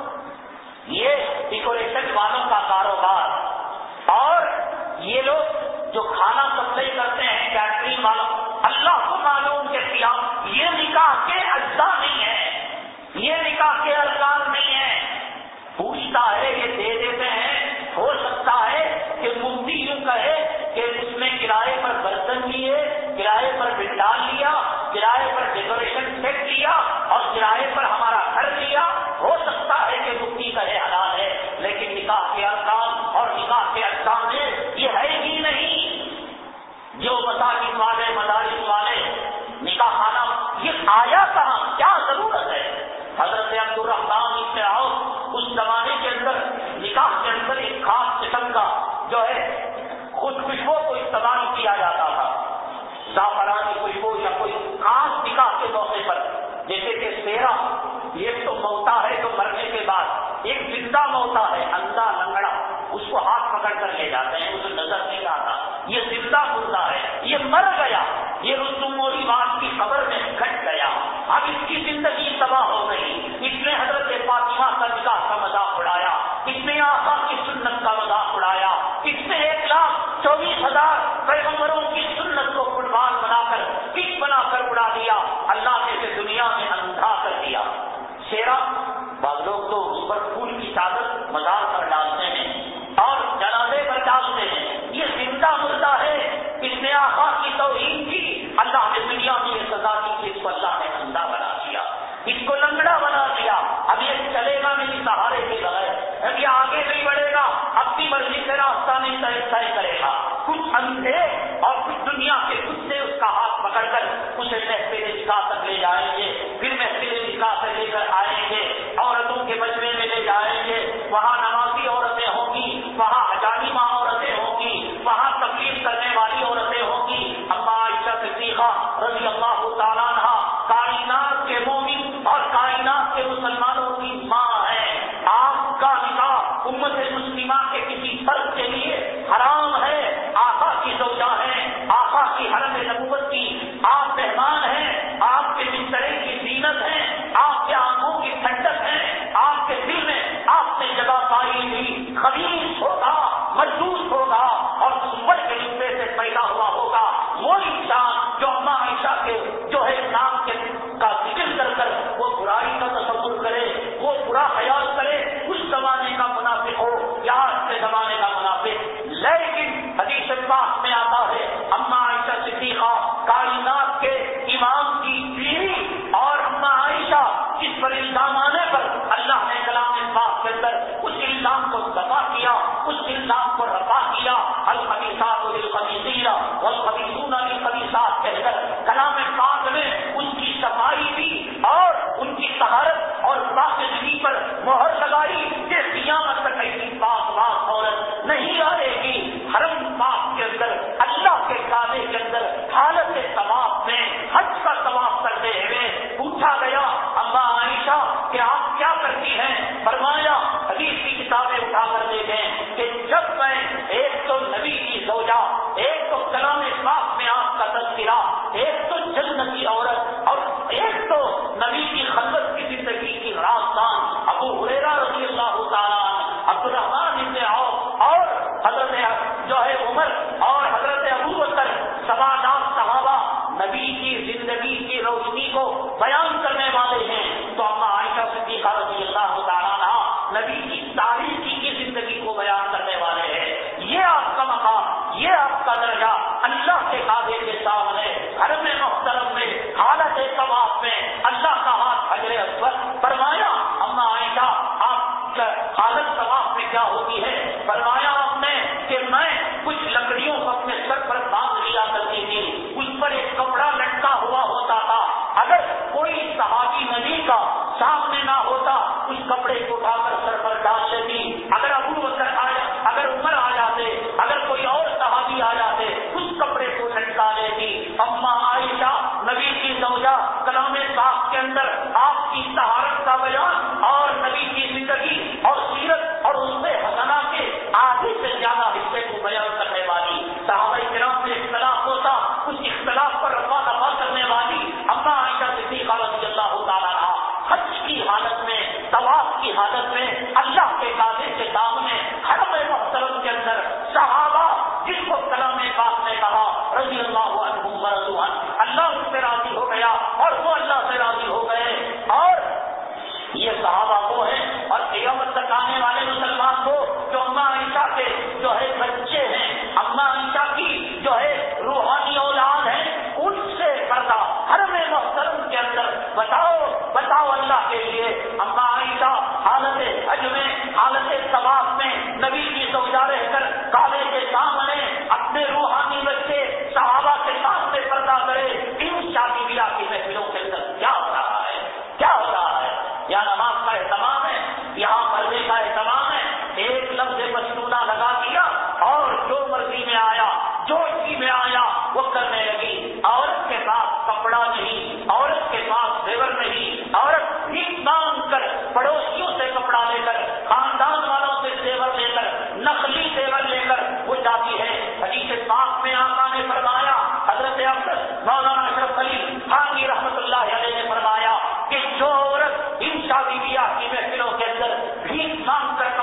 یہ ڈیکوریشن والوں کا کاروبار اور یہ لوگ جو کھانا سپلائی کرتے ہیں کیٹرنگ والوں، اللہ کو معلوم کے خلاف یہ نکاح کے اجزاء نہیں ہے، یہ نکاح کے ارکان نہیں ہے. پوچھتا ہے یہ دے دیتے ہیں. ہو سکتا ہے کہ مفتی یوں کہے کہ اس میں کرائے پر برتن لیے، کرائے پر پنڈال لیا، کرائے پر ڈیکوریشن سیٹ لیا اور کرائے پر ہمارا گھر لیا. ہو سکتا ہے کہ مفتی کہے حلال ہے، لیکن نکاح کے ارکان اور نکاح کے اجزاء میں یہ ہے ہی نہیں. جو مساجد والے مدارس والے نکاح خانہ یہ آیا کہاں، کیا ضرورت ہے. حضرت عبد الرحمان ابن عوف اس زمانے کے اندر نکاح کے اندر ایک خاص قسم کا جو ہے خود خوشبو کو استعمال کیا جاتا تھا، زعفرانی خوشبو یا کوئی خاص نکاح کے موقع پر. جیسے کہ سیرا یہ تو موتا ہے تو مرنے کے بعد، ایک زندہ موتا ہے اندھا لنگڑا، اس کو ہاتھ پکڑ کر لے جاتے ہیں، اسے نظر نہیں آتا، یہ زندہ مردہ ہے، یہ مر گیا، یہ رسوم و رواج کی قبر میں گھٹ گیا، اب اس کی زندگی تباہ ہو گئی. اس نے حضرت فاطمہ کا نکاح کا مذاق اڑایا، اس نے یہاں اب یہ چلے گا نہیں سہارے کے بغیر، اب یہ آگے نہیں بڑھے گا، اپنی مرضی سے راستہ نہیں طے کرے گا۔ کچھ اندھے اور کچھ دنیا کے کتے اس کا ہاتھ پکڑ کر اسے محفل نکاح تک لے جائیں گے، پھر محفل نکاح سے لے کر آئیں گے، عورتوں کے مجمع میں لے جائیں گے، وہاں نمازی عورتیں ہوں گی، وہاں حجامہ عورتیں ہوں گی، وہاں تبلیغ کرنے والی عورتیں ہوں گی۔ اما عائشہ صدیقہ رضی اللہ تعالیٰ عنہا کائنات کے مومن اور کائنات کے مسلمانوں کی ماں ہے۔ آپ کا نکاح امت مسلمہ کے کسی فرد کے لیے حرام ہے، آقا کی زوجہ ہے، آقا کی حرم نبوت کی آپ مہمان ہیں، آپ کے بسترے کی زینت ہیں، آپ کے آنکھوں کی ٹھنڈک ہیں، آپ کے دل میں آپ نے جگہ پائی تھی، خبیث ہوگا، مجوس ہوگا اور سور کے رشتے سے پیدا ہوا ہوگا وہ انسان جو اما عائشہ کے جو ہے نام کے کا ذکر کر کر وہ برائی کا تصور کرے، وہ برا خیال کرے، اس زمانے کا منافق ہو یا آج کے زمانے کا منافق۔ لیکن حدیث پاک میں آتا ہے اما عائشہ صدیقہ کائنات کے امام کی بیوی، اور اما عائشہ جس پر الزام آنے پر اللہ نے کلام پاک کے اندر اس الزام کو دفع کیا، اس الزام کو رفع کیا، الخبیثات للخبیثین والخبیثون للخبیثات کہہ کر کلام پاک میں اس کی صفائی بھی اور ان کی طہارت اور پاکیزگی پر مہر لگائی کہ قیامت تک ایسی پاک پاک عورت نہیں آئے گی۔ حرم پاک کے اندر اللہ کے کعبے کے اندر حالت طواف میں حج کا طواف کرتے ہوئے پوچھا گیا اما عائشہ کہ آپ کیا کرتی ہیں؟ فرمایا حدیث کی کتابیں اٹھا کر دیکھیں کہ جب میں ایک تو نبی کی زوجہ، ایک تو کلام پاک میں آپ کا تذکرہ، ایک تو جنتی عورت اور ایک تو نبی کی خلوت کی زندگی کی راستان ابو ہریرہ رضی اللہ تعالیٰ عبد الرحمن بن عوف اور حضرت جو ہے عمر اور حضرت ابو بکر سوا لاکھ صحابہ نبی کی زندگی کی روشنی کو بیان کرنے والے ہیں، تو اما عائشہ صدیقہ رضی اللہ تعالیٰ عنہا نبی کی تاریخی کی زندگی کو بیان کرنے والے ہیں۔ یہ آپ کا مقام، یہ آپ کا درجہ اللہ کے کعبے کے سامنے حرم محترم میں حالت طواف میں اللہ کا ہاتھ حجر اسود۔ فرمایا اما عائشہ آپ حالت طواف میں کیا ہوتی ہے؟ فرمایا آپ نے کہ میں کچھ لکڑیوں کو اپنے سر پر باندھ لیا کرتی تھی، اس پر ایک کپڑا لٹکا ہوا ہوتا تھا، اگر کوئی صحابی نبی کا سامنے نہ ہوتا اس کپڑے کو اٹھا کر سر پر ڈال لیتی، اگر ابو بکر آیا، اگر عمر آ جاتے، اگر کوئی اور صحابی آ جاتے اس کپڑے کو لٹکا لیتی۔ اما عائشہ نبی کی زوجہ کلام پاک کے اندر آپ کی طہارت کا بیان اور نبی کی زندگی اور سیرت اور اس سے حسنہ کے آدھے سے زیادہ حصے کو بیان کرنے والی، صحابہ کرام میں اختلاف ہوتا اس اختلاف پر رفع دفع کرنے والی اما عائشہ صدیقہ رضی اللہ تعالیٰ عنہا حج کی حالت میں، طواف کی حالت میں اللہ کے کعبے کے سامنے حرم محترم کے اندر صحابہ جس کو کلام پاک نے کہا رضی اللہ عنہم ورضوا عنہ، اللہ اس سے راضی ہو گیا اور وہ اللہ سے راضی ہو گئے، اور یہ صحابہ وہ ہیں اور قیامت تک آنے والے مسلمان کو جو اما عائشہ کے جو ہے بچے ہیں، اما عائشہ کی جو ہے روحانی اولاد ہیں، ان سے پردہ حرم محترم کے اندر بتاؤ بتاؤ اللہ کے لیے اما عائشہ حالت حج میں حالت طواف میں نبی کی زوجہ رہ کر کعبے کے سامنے اپنے روحانی بچے صحابہ کے سامنے پردہ کرے، ان شادی بیاہ کی محفلوں کے اندر کیا ہو رہا ہے؟ کیا ہو رہا ہے؟ یہاں نماز کا اہتمام ہے، یہاں پردے کا اہتمام ہے، ایک لفظ مشنونہ لگا دیا اور جو مرضی میں آیا جو اسی میں آیا وہ کرنے لگی۔ عورت کے پاس کپڑا نہیں، عورت کے پاس زیور نہیں، عورت بھیک مانگ کر پڑوسیوں سے کپڑا لے کر خاندان والوں سے زیور لے کر نقلی زیور لے کر وہ جاتی ہے۔ حدیث پاک میں آقا نے فرمایا، حضرت مولانا اشرف علی خانوی رحمۃ اللہ علیہ نے فرمایا کہ جو عورت ان شادی بیاہ کی محفلوں کے اندر بھیک مانگ کر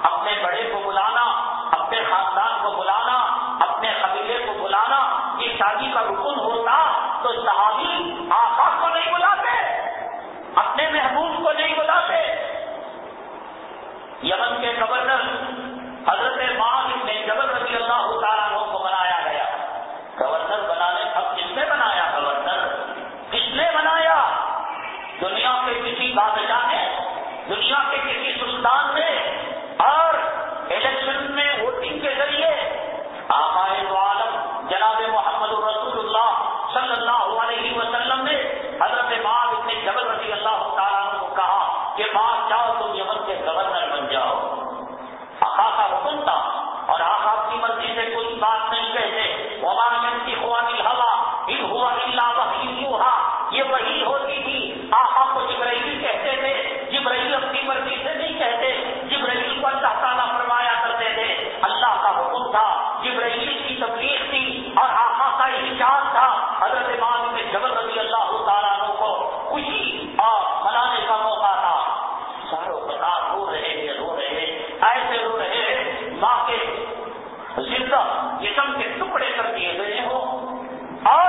اپنے بڑے کو بلانا، اپنے خاندان کو بلانا، اپنے قبیلے کو بلانا یہ شادی کا رکن ہوتا تو صحابی آقا کو نہیں بلاتے، اپنے محبوب کو نہیں بلاتے۔ یمن کے گورنر حضرت معاذ بن جبل رضی اللہ تعالیٰ عنہ کو بنایا گیا۔ گورنر بنانے اب کس نے بنایا؟ گورنر کس نے بنایا؟ دنیا کے کسی بادشاہ نے، دنیا کے کسی سلطان نے، اور الیکشن میں ووٹنگ کے ذریعے آقا دو عالم جناب محمد رسول اللہ صلی اللہ علیہ وسلم نے حضرت معاذ بن جبل رضی اللہ تعالیٰ عنہ کو کہا کہ معاذ جاؤ تم یمن کے گورنر بن جاؤ۔ آقا کا حکم تھا اور آقا کی مرضی سے کوئی بات نہیں کہتے۔ وما ينطق عن الهوى ان هو الا وحی یوحی، یہ وحی ہوتی تھی۔ آقا کو جبرائیل کہتے تھے، جبرائیل اپنی مرضی سے نہیں کہتے، جبرائیل کو اللہ تعالیٰ فرمایا کرتے تھے۔ اللہ کا حکم تھا، جبرائیل کی تبلیغ تھی اور آقا کا ارشاد تھا۔ حضرت معاذ بن جبل رضی اللہ تعالیٰ عنہ کو خوشی اور منانے کا موقع تھا۔ ساروں پتار رو رہے ہیں، رو رہے ہیں، ایسے رو رہے ہیں ماں کے زندہ جسم کے ٹکڑے کر دیے گئے ہوں اور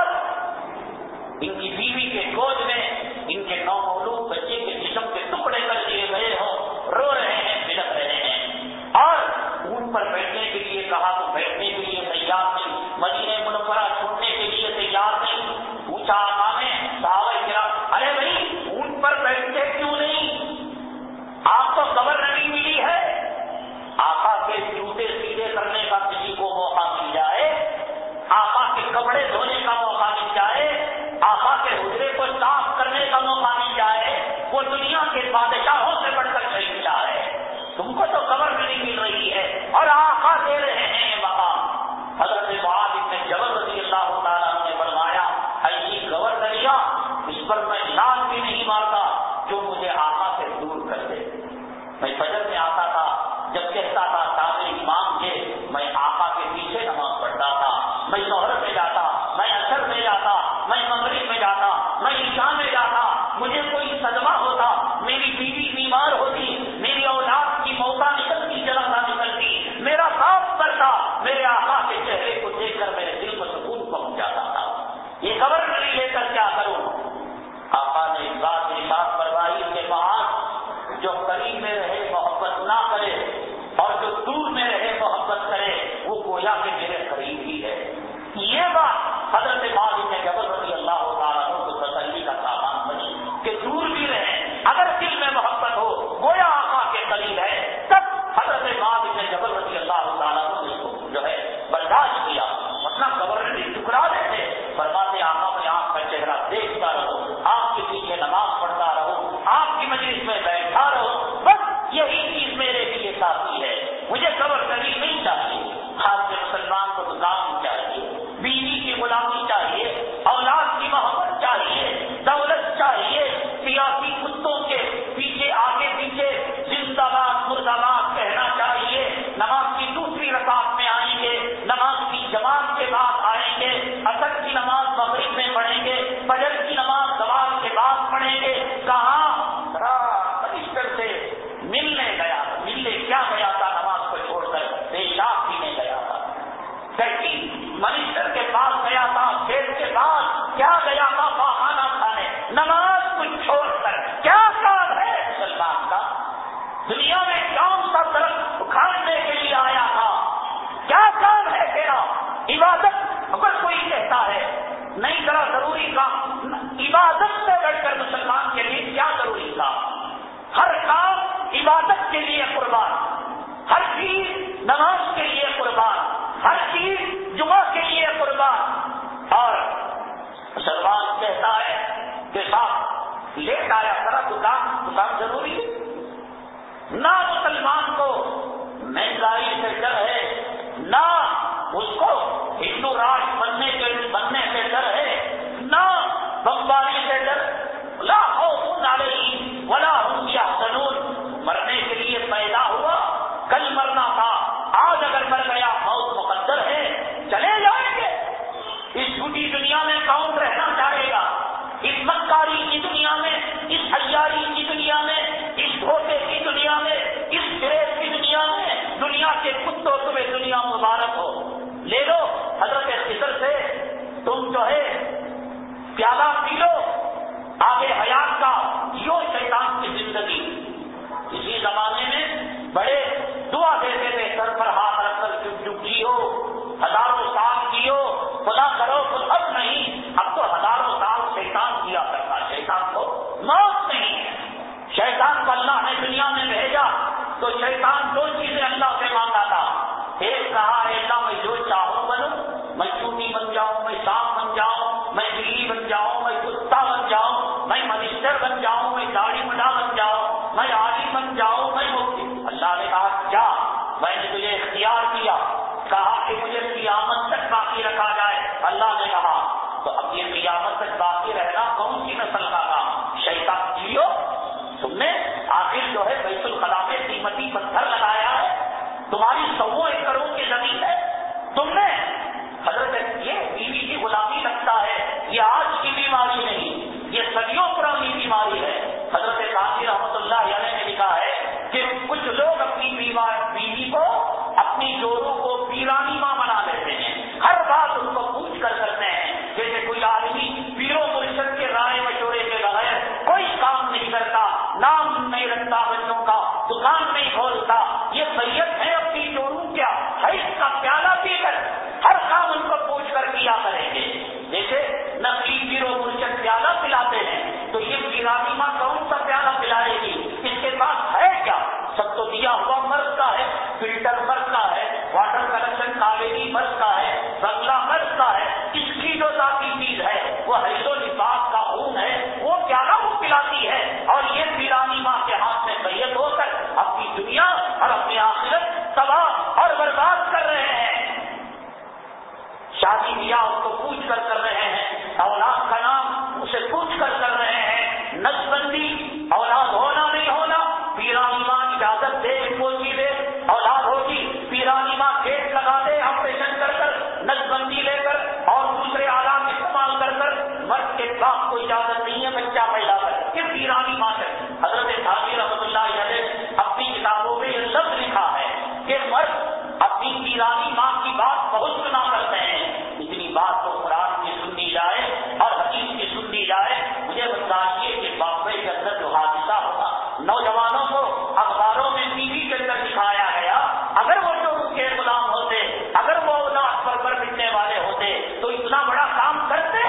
ان کی بیوی کے گود میں ان کے نو مولود بچے کے جسم کے ٹکڑے کر دیے گئے ہوں، رو رہے ہیں، بلک رہے ہیں، اور اون پر بیٹھنے کے لیے کہا تو بیٹھنے کے لیے تیار نہیں، مدینہ منورہ چھوڑنے کے لیے تیار نہیں۔ پوچھا آقا نے، صحابہ کرام، ارے بھائی اون پر بیٹھتے کیوں نہیں؟ آپ کو خبر نہیں ملی ہے؟ آقا کے جوتے سیدھے کرنے کا کسی کو موقع مل جائے، آقا کے کپڑے دھونے کا موقع مل جائے، آقا کے حجرے کو صاف کرنے کا موقع مل جائے، وہ دنیا کے بادشاہوں سے بڑھ کر شہید ہے۔ تم کو تو خبر نہیں مل رہی ہے اور آقا دے رہے ہیں یہ مقام۔ حضرت معاذ بن جبل رضی اللہ تعالیٰ نے فرمایا، ایسی گورنریا اس پر میں لان بھی نہیں مارتا جو مجھے آقا سے دور کر دے۔ میں فجر میں آتا تھا، جب کہتا تھا تابع امام کے، میں آقا کے پیچھے نماز پڑھتا تھا، میں ظہر میں جاتا، میں عصر میں جاتا، میں مغرب میں جاتا، میں عشاء میں جاتا، مجھے کوئی صدمہ ہوتا، میری بیوی بیمار ہوتی، میری اولاد کی موتا نکلتی، جنازہ نکلتی، میرا خوف کرتا، میرے آقا کے چہرے کو دیکھ کر میرے دل کو سکون پہنچ جاتا تھا۔ یہ خبر نہیں لے کر کیا کروں؟ آقا نے اس بات ارشاد فرمائی کہ معاذ جو قریب میں رہے محبت نہ کرے اور جو دور میں رہے محبت کرے، وہ گویا کہ میرے قریب ہی ہے۔ یہ بات حضرت معاذ بن جبل رضی اللہ تعالیٰ عنہ کو تسلی کا سامان بنی کہ دور بھی رہے، اگر دل میں محبت ہو، گویا آقا کے قریب ہے، تب حضرت معاذ بن جبل رضی اللہ تعالیٰ عنہ نے اس کو جو ہے برداشت کیا، مطلب گورنر ٹکرا دیتے، فرماتے آقا میں آپ کا چہرہ دیکھتا رہو، آپ کے پیچھے نماز پڑھتا رہو، آپ کی مجلس میں بیٹھا رہو، بس یہی چیز میرے لیے کافی ہے، مجھے گورنری نہیں چاہیے۔ خاص کے مسلمان کو تو کام چاہیے، بیوی کی غلامی چاہیے، اولاد کی محبت چاہیے، دولت چاہیے، سیاسی کتوں کے پیچھے آگے پیچھے زندہ باد مردہ باد کہنا چاہیے، نماز کی دوسری رکعت میں آئیں گے، نماز کی جماعت کے بعد آئیں گے، عصر کی نماز مغرب میں پڑھیں گے، فجر کی نماز زوال کے بعد پڑھیں گے۔ کہاں منسٹر سے ملنے گیا، ملنے کیا گیا تھا نماز کو چھوڑ کر؟ پیشاب پینے گیا تھا، منسٹر کے پاس گیا تھا، کھیل کے بعد کیا گیا تھا؟ پاخانہ کھانے، نماز کو چھوڑ کر کیا کام ہے مسلمان کا؟ دنیا میں کون سا درخت اکھاڑنے کے لیے آیا تھا؟ کیا کام ہے تیرا؟ عبادت اگر کوئی کہتا ہے نہیں ذرا ضروری کام، عبادت سے بڑھ کر مسلمان کے لیے کیا ضروری تھا؟ ہر کام عبادت کے لیے قربان، ہر چیز نماز کے لیے قربان، ہر چیز جمعہ کے لیے قربان۔ اور مسلمان کہتا ہے کہ صاحب لیٹ آیا ذرا دکان دکان ضروری ہے نہ؟ مسلمان کو مہنگائی سے ڈر ہے، نہ اس کو ہندو راج بننے کے بننے سے ڈر ہے، نہ بمباری سے ڈر، لا خوف علیہم ولا هم یحزنون۔ مرنے کے لیے پیدا ہوا، کل مرنا تھا، آج اگر مر گیا موت مقدر ہے، چلے جائیں گے۔ اس جھوٹی دنیا میں کون رہنا چاہے گا؟ اس مکاری کی دنیا میں، اس عیاری کی دنیا میں، اس دھوکے کی دنیا میں، اس فریب کی دنیا میں کے کتوں تمہیں دنیا مبارک ہو، لے لو حضرت خضر سے تم جو ہے پیالہ پی لو آگے حیات کا، جیو شیطان کی زندگی۔ اسی زمانے میں بڑے دعا دیتے تھے، سر پر ہاتھ رکھ کر چپ چپ جیو، ہزاروں سال جیو، خدا کرو خود اب نہیں، اب تو ہزاروں سال شیطان جیا کرتا، شیطان کو موت نہیں ہے۔ شیطان کو اللہ نے دنیا میں بھیجا تو شیطان دو چیزیں اللہ سے مانگا تھا، ایک کہا اے اللہ میں جو چاہوں بنوں، میں چوٹی بن جاؤں، میں سانپ بن جاؤں، میں بلی بن جاؤں، میں کتا بن جاؤں، میں منسٹر بن جاؤں، میں داڑھی مڈا بن جاؤں، میں عالم بن جاؤں، میں مفتی۔ اللہ نے کہا کیا، میں نے تجھے اختیار دیا، کہا کہ مجھے قیامت تک باقی رکھا جائے۔ اللہ نے کہا تو اب یہ قیامت تک باقی رہنا کون سی نسل کا کام؟ شیطان جیو، تم نے آخر جو ہے بیت الخلا میں قیمتی پتھر لگایا ہے، تمہاری سو ایکڑوں کی زمین ہے، تم نے حضرت یہ بیوی کی غلامی لگتا ہے، یہ آج کی بیماری نہیں، یہ صدیوں پرانی بیماری ہے۔ حضرت قاضی رحمۃ اللہ علیہ نے لکھا ہے کہ کچھ لوگ اپنی بیوی کو، اپنی جوڑوں کو پیرانی ماں بنا لیتے ہیں، ہر بات ان کو پوچھ کر کرتے ہیں، جیسے کوئی آدمی پیروں مرشد کے رائے مشورے کے بغیر کوئی کام نہیں کرتا، نام نہیں رکھتا بچوں کا، دکان نہیں کھولتا، یہ سید ہے اپنی جوڑوں کیا ہے اس کا پیالہ پی کر ہر کام ان کو پوچھ کر کیا کریں گے۔ جیسے نقلی پیروں مرشد پیالہ پلاتے ہیں تو یہ پیرانی ماں کون سا پیالہ پلائے گی؟ اس کے پاس ہے کیا؟ سب تو دیا ہوا مرض کا ہے، فلٹر مرض کا ہے، واٹر کنیکشن کاویری مرض کا ہے، بنگلہ مرض کا ہے، اس کی جو ذاتی چیز ہے وہ حیض و نفاس کا خون ہے، وہ پیالہ وہ پلاتی ہے، اور یہ پیرانی ماں کے ہاتھ میں میت ہو کر اپنی دنیا اور اپنی آخرت تباہ اور برباد کر رہے ہیں۔ شادی بیاہ اس کو پوچھ کر کر رہے ہیں، اولاد کا نام اسے پوچھ کر کر رہے ہیں، نسل بندی اولاد ہونا نہیں ہونا، پیرانی ماں اجازت دے پوچھی دے اولاد ہوگی، پیرانی ماں گیٹ لگا دے آپریشن کر کر نسل بندی لے کر اور دوسرے آلات استعمال کر کر، مرد کے باپ کو اجازت نہیں ہے بچہ پیدا کر، یہ پیرانی ماں ہے۔ حضرت قاضی رحمۃ اللہ علیہ اپنی کتابوں میں یہ لفظ لکھا ہے کہ مرد اپنی پیرانی ماں کی بات بہت سنا کرتے ہیں، اتنی بات تو قرآن کی سننی جائے اور حدیث کی سننی جائے۔ مجھے بتائیے کہ بامبے کے اندر جو حادثہ ہوگا، نوجوانوں کو اخباروں میں ٹی وی کے اندر دکھایا گیا، اگر وہ جو ان کے غلام ہوتے، اگر وہ اولاد پر پر مٹنے والے ہوتے تو اتنا بڑا کام کرتے۔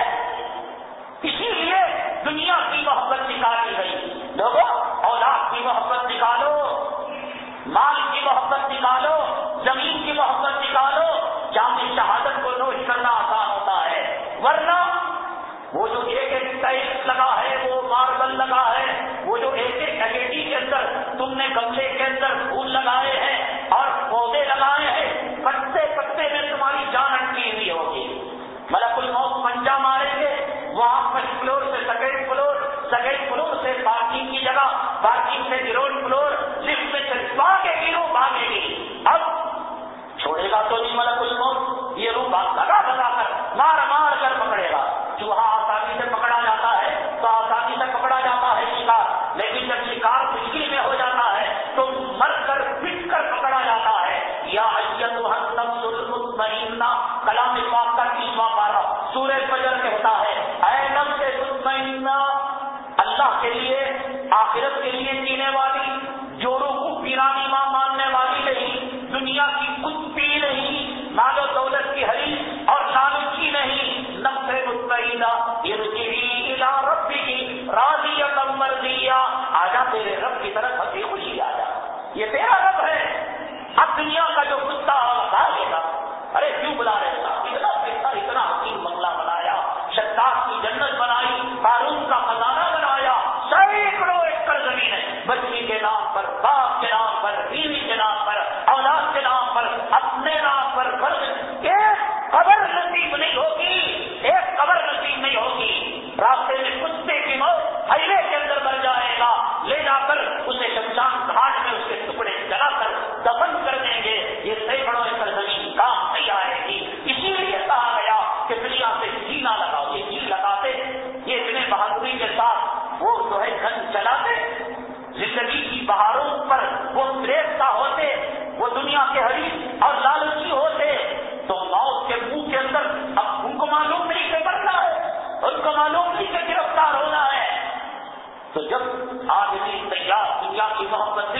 اسی لیے دنیا کی محبت نکالی گئی، لوگوں اولاد کی محبت نکالو، مال کی محبت نکالو، زمین کی محبت نکالو، جام شہادت کو نوش کرنا آسان ہوتا ہے، ورنہ وہ جو ایک ایک ٹائلس لگا ہے، وہ ماربل لگا ہے، وہ جو ایک ایک اگیٹی کے اندر تم نے گملے کے اندر پھول لگائے ہیں اور پودے لگائے ہیں، پتے پتے میں تمہاری جان اٹکی ہوئی ہوگی، ملک الموت پنجا ماریں گے، وہاں فرسٹ فلور سے سیکنڈ فلور، سیکنڈ فلور سے پارکنگ کی جگہ، پارکنگ سے گراؤنڈ فلور، لفٹ میں چلوا کے گیرو بھاگے گی، اب چھوڑے گا تو نہیں ملک الموت، یہ روح لگا لگا کر مار مار کر پکڑے گا۔ چوہا آسانی سے پکڑا جاتا ہے تو آسانی سے پکڑا جاتا ہے شکار، لیکن جب شکار مشکل میں ہو جاتا ہے تو مر کر پٹ کر پکڑا جاتا ہے۔ یا ایتھا النفس المطمئنہ، کلام پاک کا تیسواں پارہ سورہ فجر میں ہوتا ہے، اے نفس مطمئنہ، اللہ کے لیے آخرت کے لیے جینے والی، جوڑوں کو پیرانی ماں ماننے والی نہیں، دنیا کی کچھ بھی نہیں، مال و دولت کی حریص اور لالچی نہیں، نفس مطمئنہ ارجعی الی ربک راضیۃ مرضیہ، آجا تیرے رب کی طرف ہنسی خوشی آجا، یہ تیرا رب ہے، اب دنیا کا جو کتا بتا لے گا، ارے کیوں بلا رہے گا، اتنا پیسہ اتنا حسین بنگلہ بنایا، شداد کی جنت بنائی، قارون کا خزانہ بنایا، سینکڑوں ایکڑ زمین ہے، بچی کے نام پر، باپ کے نام پر، بیوی کے نام پر، اولاد کے نام پر، اپنے نام پر، فرض ایک قبر نصیب نہیں ہوگی، ایک قبر نصیب نہیں ہوگی، راستے میں کتے کی موت ہائیوے کے اندر مر جائے گا، لے جا کر اسے شمشان گھاٹ میں اس کے ٹکڑے جلا کر دفن کر دیں گے، یہ سینکڑوں ایکڑ زمین کام نہیں آئے گی،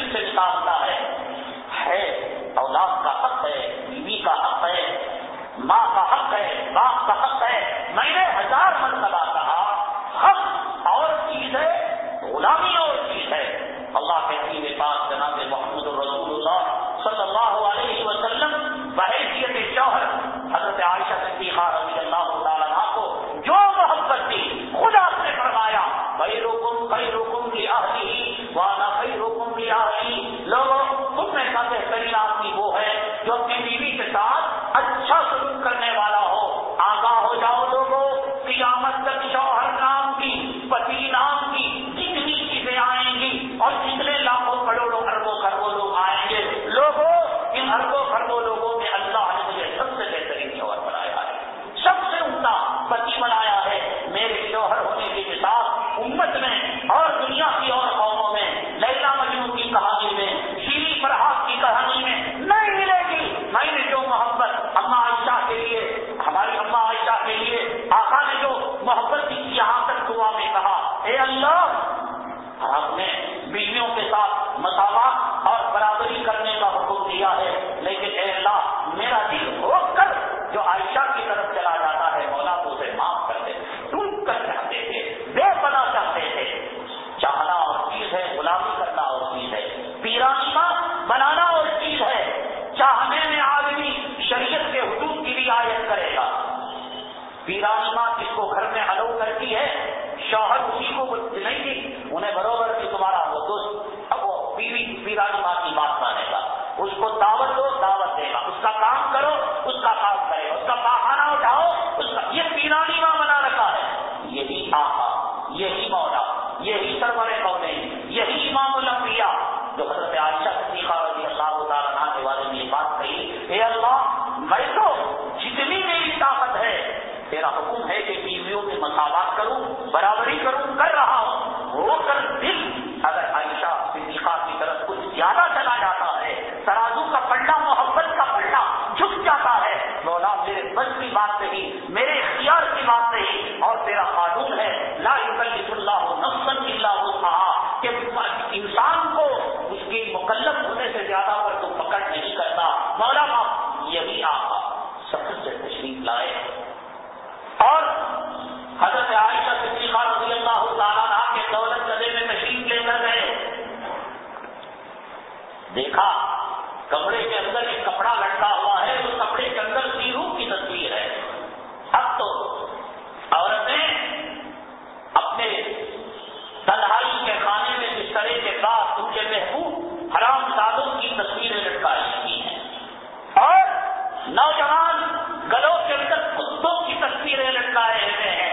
دل سے نکالتا ہے ہے اولاد کا حق ہے، بیوی کا حق ہے، ماں کا حق ہے، باپ کا حق ہے. میں نے ہزار مرتبہ کہا حق اور چیز ہے، غلامی اور چیز ہے. اللہ کے حبیب پاک جناب محمد رسول اللہ صلی اللہ علیہ وسلم بحیثیت شوہر حضرت عائشہ صدیقہ رضی اللہ تعالیٰ عنہا کو جو محبت دی، خدا نے فرمایا خیرکم خیرکم لأہلہ وانا خیرکم لأہلی. لوگوں تم میں کا بہترین آدمی وہ ہے جو اپنی بیوی کے ساتھ اچھا سلوک کرنے والا ہو. آگاہ ہو جاؤ لوگوں، قیامت تک شوہر نام کی، پتی نام کی جتنی چیزیں آئیں گی اور جتنے لاکھوں کروڑوں اربوں کروڑوں لوگ آئیں گے، لوگوں ان اربوں کروڑوں لوگوں میں اللہ نے مجھے سب سے بہترین شوہر بنایا ہے، سب سے عمدہ پتی بنایا ہے. میرے شوہر ہونے کے ساتھ امت میں اور دنیا کی اور قوموں میں لیلا مجنون کی کہانی میں، شیری فرحات کی کہانی میں نہیں ملے گی. میں نے جو محبت اماں عائشہ کے لیے، ہماری اماں عائشہ کے لیے آقا نے جو محبت کی، یہاں تک دعا میں کہا اے اللہ آپ نے بیویوں کے ساتھ مساوات اور برابری کرنے کا حکم دیا ہے، لیکن اے اللہ میرا دل روک کر جو عائشہ کی طرف چلا جاتا ہے مولا تو اسے معاف کر دے. ٹوٹ کر چاہتے تھے، بے پناہ چاہتے تھے. چاہنا اور چیز ہے، غلامی کرنا اور چیز ہے، پیرانی ماں بنانا اور چیز ہے. چاہنے میں آدمی شریعت کے حدود کی رعایت کرے گا. پیرانی ماں جس کو گھر میں الو کرتی ہے، شوہر اسی کو نہیں دی، انہیں بروبر کہ تمہارا وہ دوست، اب وہ بیوی پیرانی ماں کی بات مانے گا. اس کو دعوت دو، دعوت دے گا. اس کا کام کرو، اس کا کام کرے گا. اس کا پاخانہ اٹھاؤ، اس کا. یہ پیرانی ماں بنا رکھا ہے. یہی آقا، یہی مولا، یہی سرور کونین، یہی امام الانبیاء جو حضرت عائشہ صدیقہ رضی اللہ تعالیٰ عنہا کے بارے میں یہ بات کہی، اے اللہ میں تو جتنی میری طاقت ہے تیرا حکم ہے کہ بیویوں میں مساوات کروں، برابری کروں، کر رہا ہوں. رو کر دل اگر عائشہ صدیقہ کی طرف کچھ زیادہ چلا جاتا ہے، ترازو کا پلڑا محبت کا پلڑا جھک جاتا ہے، مولا میرے بس کی بات نہیں، میرے اختیار کی بات نہیں. اور تیرا قانون ہے لا یکلف اللہ نفسا الا وسعها کہ انسان کو اس کی مکلف ہونے سے زیادہ پر تو پکڑ نہیں کرتا. مولا یہی آقا سفر سے تشریف لائے اور حضرت عائشہ صدیقہ رضی اللہ تعالیٰ عنہا کے دولت گدے میں تشریف لے کر گئے. دیکھا کمرے کے اندر ایک کپڑا لٹکا ہوا ہے، اس کپڑے کے اندر سیرو کی تصویر ہے. اب تو عورتیں اپنے تنہائی کے خانے میں بسترے کے ساتھ ان کے محبوب حرام زادوں کی تصویریں لٹکائی ہوئی ہیں اور نوجوان گلوں کے اندر کتوں کی تصویریں لٹکائے ہوئے ہیں.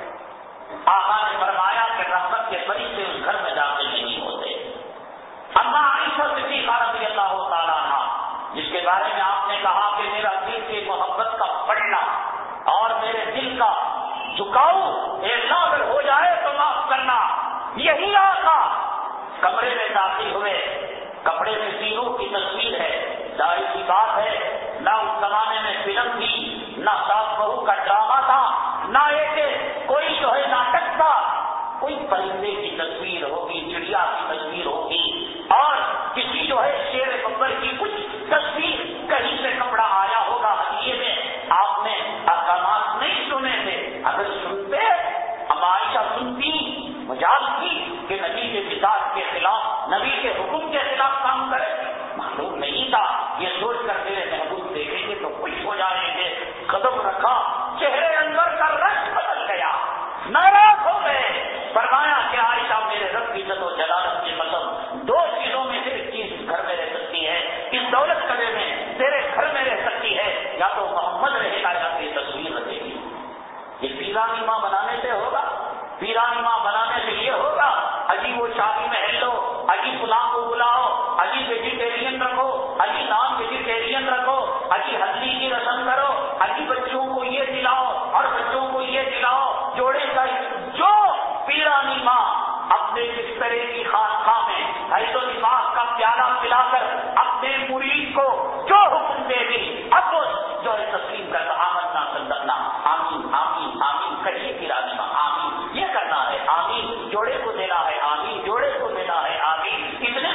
آقا نے فرمایا کہ رحمت کے فریق سے اس گھر میں داخل نہیں ہوتے. اما عائشہ صدیقہ رضی اللہ تعالیٰ عنہا جس کے بارے میں آپ نے کہا کہ میرا دل کے محبت کا پڑھنا اور میرے دل کا جھکاؤ اے اللہ اگر ہو جائے تو معاف کرنا، یہی آقا کمرے میں داخل ہوئے. کپڑے میں سیروں کی تصویر ہے. ظاہر سی بات ہے نہ اس زمانے میں فلم تھی، نہ ساس بہو کا ڈرامہ تھا، نہ ایک کوئی جو ہے ناٹک تھا. کوئی پرندے کی تصویر ہوگی، چڑیا کی تصویر ہوگی اور کسی جو ہے شیر ببر کی کچھ تصویر، کہیں سے کپڑا آیا ہوگا ہدیے میں. آپ نے احکامات نہیں سنے تھے. اگر سنتے اب عائشہ سنتی مجاز کی کہ نبی کے مزاج کے خلاف، نبی کے حکم کے خلاف کام کرے. معلوم نہیں تھا. یہ سوچ کر میرے محبوب دیکھیں گے تو خوش ہو جائیں گے. قدم رکھا، چہرے اندر کا رنگ بدل گیا، ناراض ہو گئے. فرمایا کہ عائشہ میرے رب کی عزت و جلالت کی قسم دو چیزوں میں سے ایک چیز گھر میں رہ سکتی ہے، اس دولت قدے میں تیرے گھر میں رہ سکتی ہے، یا تو محمد رہے گا یا تیری تصویر رہے گی. یہ پیرانی ماں بنانے سے ہوگا؟ پیرانی ماں بنانے سے یہ ہوگا اجی وہ شادی محل لو، اجی فلاں کو بلاؤ، اجی ویجیٹیرین رکھو، اجی نان ویجیٹیرین رکھو، اجی ہلدی کی رسم کرو، اجی بچوں کو یہ دلاؤ اور بچوں کو یہ دلاؤ. جوڑے کا جو پیرانی ماں اپنے بسترے کی خانقاہ میں حیض و نفاس کا پیالہ پلا کر اپنے مرید کو جو حکم دے گی، اب وہ جو ہے تسلیم کر آمد نہ صدقنا، آمین آمین آمین کہیے پیرانی ماں آمین. یہ کرنا ہے آمین. جوڑے کو دینا ہے آمین، جوڑے کو دینا ہے آمین. اتنے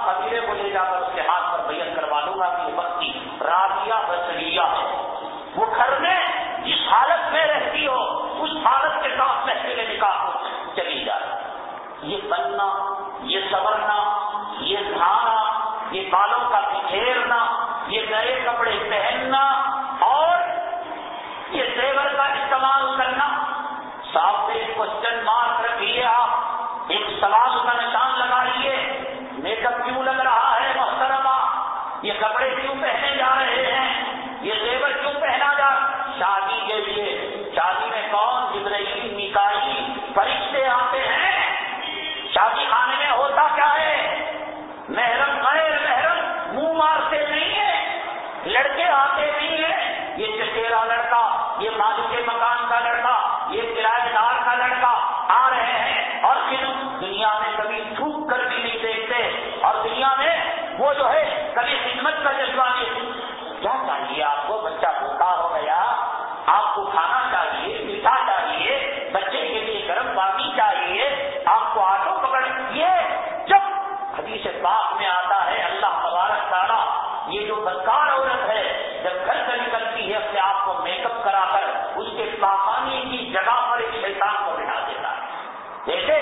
قبیلے کو لے جا کر اس کے ہاتھ پر بیعت کروا دوں گا کہ یہ بستی رابعہ بصریہ ہے، وہ گھر میں جس حالت میں رہتی ہو اس حالت کے ساتھ محفل نکاح چلی جائے۔ یہ بننا، یہ سنورنا، یہ نہانا، یہ بالوں کا بکھیرنا، یہ نئے کپڑے پہننا اور یہ زیور کا استعمال کرنا، سامنے ایک کوشچن مارک رکھیے، آپ ایک سوال کا نشان لگائیے، میک اپ کیوں لگ رہا ہے محترمہ؟ یہ کپڑے کیوں پہنے جا رہے ہیں؟ یہ زیور کیوں پہنا جا؟ شادی کے لیے۔ شادی میں کون؟ جبرائیل، میکائیل، فرشتے آتے ہیں۔ شادی خانے میں ہوتا کیا ہے؟ محرم غیر محرم منہ مارتے نہیں ہیں، لڑکے آتے نہیں ہیں، یہ چچیرا لڑکا، یہ مالک کے مکان کا لڑکا، یہ کرایہ دار کا لڑکا آ رہے ہیں، اور پھر دنیا میں کبھی تھوک کر بھی نہیں دیکھتے، اور دنیا میں وہ جو ہے کبھی خدمت کا جذبہ نہیں۔ کیا چاہیے آپ کو؟ بچہ بھوکا ہو گیا، آپ کو کھانا چاہیے، میٹھا چاہیے، بچے کے لیے گرم پانی چاہیے، آپ کو آٹو پکڑ، یہ جب حدیث پاک میں آتا ہے اللہ تبارک تعالیٰ یہ جو بدکار عورت ہے جب گھر سے نکلتی ہے اپنے آپ کو میک اپ کرا کر اس کے پاخانے کی جگہ پر ایک شیطان کو بٹھا دیتا ہے۔ جیسے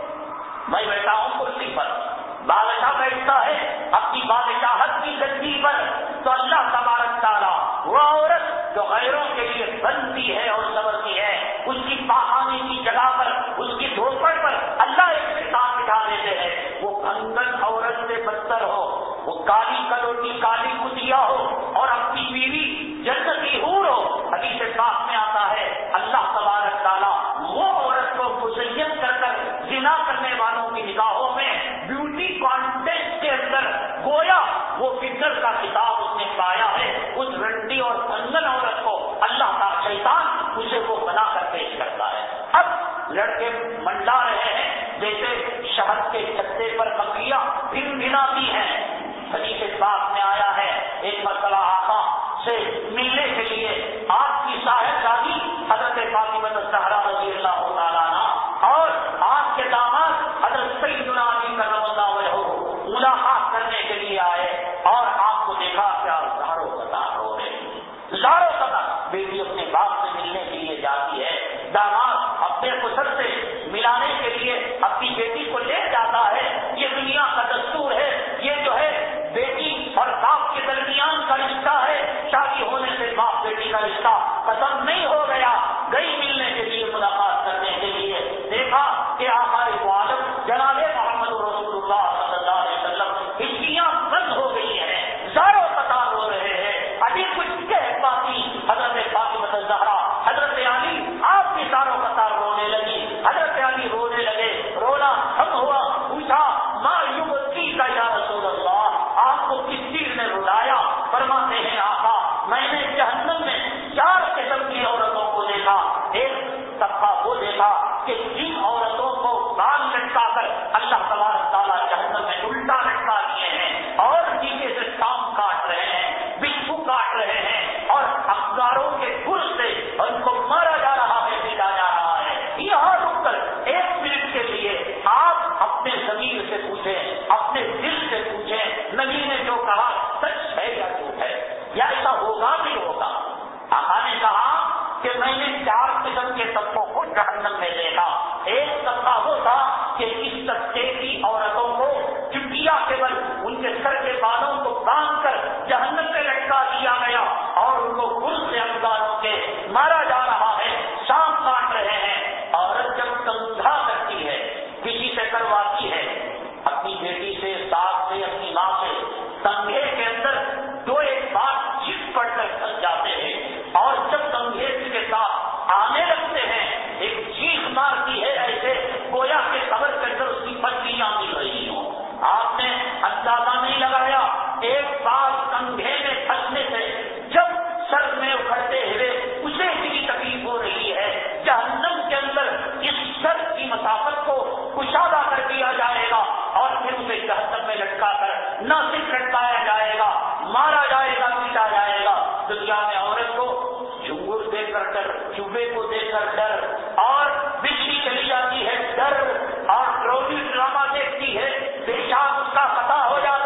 میں بیٹھا ہوں کرسی پر، بادشاہ بیٹھتا ہے اپنی بادشاہت کی گدی پر، تو اللہ تبارک تعالیٰ وہ عورت جو غیروں کے لیے بنتی ہے اور سنورتی ہے اس کی پاخانے کی جگہ پر، اس کی دھوپڑ پر اللہ ایک شیطان بٹھا دیتے ہیں۔ وہ کنگن عورت سے بدتر ہو، وہ کالی کلوٹی کالی کتیا ہو اور اپنی بیوی جنتی حور ہو، حدیث پاک میں آتا ہے اللہ تبارک تعالیٰ وہ عورت کو مزین کر کر زنا کرنے والوں کی نگاہوں میں بیوٹی کانٹیسٹ کے اندر گویا وہ فکر کا کتاب اس نے پایا ہے، اس رنڈی اور کنگن عورت کو اللہ کا شیطان اسے وہ بنا کر پیش کرتا ہے۔ اب لڑکے منڈا رہے ہیں جیسے شہد کے چھتے پر مکھیاں بھن بھناتی ہیں۔ حدیث پاک میں آیا ہے ایک مرتبہ آقا سے ملنے کے لیے آپ کی صاحب شادی حضرت فاطمہ الزہرا رضی اللہ تعالیٰ عنہ اور آپ کے داماد حضرت سیدنا علی کرم اللہ وجہہ ملاقات کرنے کے لیے آئے، اور آپ کو دیکھا کیا زاروں قطار ہو رہے، زاروں قطار بیٹی اپنے باپ سے ملنے کے لیے جاتی ہے، داماد اپنے خسر سے ملانے کے لیے اپنی بیٹی کو لے جاتا ہے۔ یہ دنیا کا دستور ہے، یہ جو ہے بیٹی اور باپ کے درمیان کا رشتہ ہے، شادی ہونے سے باپ بیٹی کا رشتہ ختم نہیں ہو گیا۔ گئی ملنے کے لیے، ملاقات کرنے کے لیے، دیکھا کہ ہمارے عالم جناب محمد رسول اللہ صلی اللہ علیہ وسلم ہچکیاں بند ہو گئی ہیں، زاروں قطار ہو رہے ہیں، ابھی کچھ کہہ پاتی حضرت فاطمہ الزہرا حضرت علی آپ کی زاروں قطار رونے لگی، حضرت علی رونے لگے، رونا ہم ہوا، پوچھا ما یبکی کا یا رسول اللہ، آپ کو کس چیز نے رلایا؟ فرماتے ہیں آقا میں نے جہنم میں چار قسم کی عورتوں کو دیکھا، ایک طبقہ وہ دیکھا کہ جن عورتوں کو بال لٹکا کر اللہ تبارک تعالیٰ جہنم میں الٹا لٹکا دیے ہیں اور نیچے سے سانپ کاٹ رہے ہیں، بچھو کاٹ رہے ہیں اور انگاروں کے گل سے ان کو مارا جا رہا ہے، پیٹا جا رہا ہے۔ یہاں رک کر ایک منٹ کے لیے آپ اپنے ضمیر سے پوچھیں، اپنے دل سے پوچھیں، نبی نے جو کہا سچ ہے یا جھوٹ ہے، یا ایسا ہوگا بھی ہوگا؟ آقا نے کہا کہ میں نے چار قسم کے طبقوں کو جہنم میں دیکھا، ایک طبقہ وہ تھا کہ اس طبقے کی عورتوں کو چٹیا کے بل ان کے سر کے بالوں کو باندھ کر جہنم میں لٹکا دیا گیا اور ان کو گل سے انگاروں کے مارا جا رہا ہے، سانپ کاٹ رہے ہیں۔ عورت جب کنگھا کرتی ہے، کسی سے کرواتی ہے، اپنی بیٹی سے، ساس سے، اپنی ماں سے، کنگھے کے اندر دو ایک بات چٹ پڑ کر پھنس جاتے ہیں، اور جب کنگھے کے ساتھ آنے لگتے ہیں ایک چیخ مارتی ہے ایسے گویا کے قبر کے اندر اس کی پتلیاں مل رہی ہوں۔ آپ نے اندازہ نہیں لگایا، ایک بار کنگھے میں پھنسنے سے جب سر میں اکھڑتے ہوئے اسے اتنی تکلیف ہو رہی ہے، جہنم کے اندر اس سر کی مسافت کو کشادہ کر دیا جائے گا اور پھر اسے جہنم میں لٹکا کر نہ صرف لٹکایا جائے گا، مارا جائے گا، پیٹا جائے گا۔ دنیا میں عورت کو جھنگور دے کر ڈر، چوبے کو دے کر ڈر، اور بچھی چلی جاتی ہے ڈر، اور ڈرامہ دیکھتی ہے، پیشاب اس کا خطا ہو جاتا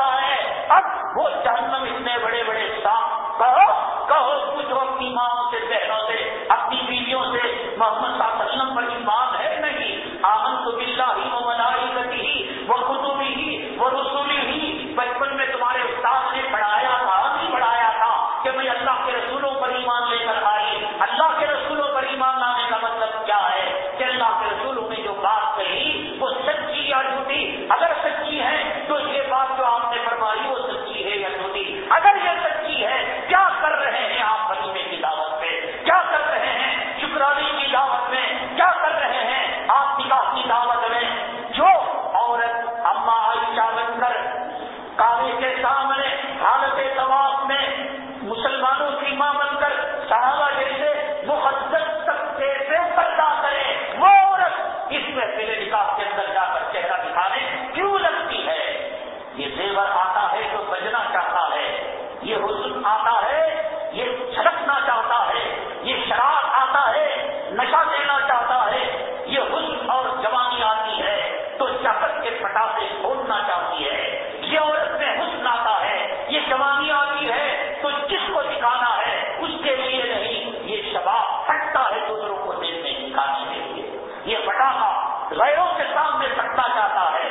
سامنے حالت طواف میں مسلمانوں کی ماں بن کر صحابہ جیسے مقدس تختے سے پردہ کرے، وہ عورت اس میں پہلے نکاح کے اندر جا کر چہرہ دکھانے کیوں لگتی ہے؟ یہ زیور آتا ہے تو بجنا چاہتا ہے، یہ حسن آتا ہے، یہ چھلکنا چاہتا ہے، یہ شراب آتا ہے، نشہ دینا چاہتا ہے، یہ حسن اور جوانی آتی ہے تو چاہت کے پٹاخے چھوڑنا چاہتی ہے، یہ عورت میں حسن آتا ہے، یہ جوانی آتی ہے تو جس کو دکھانا ہے اس کے لیے نہیں، یہ شباب پھٹتا ہے دوسروں کو دیکھنے دکھانے کے لیے، یہ پٹاخہ غیروں کے سامنے پھٹنا چاہتا ہے۔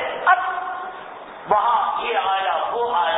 اب وہاں یہ آیا وہ آیا،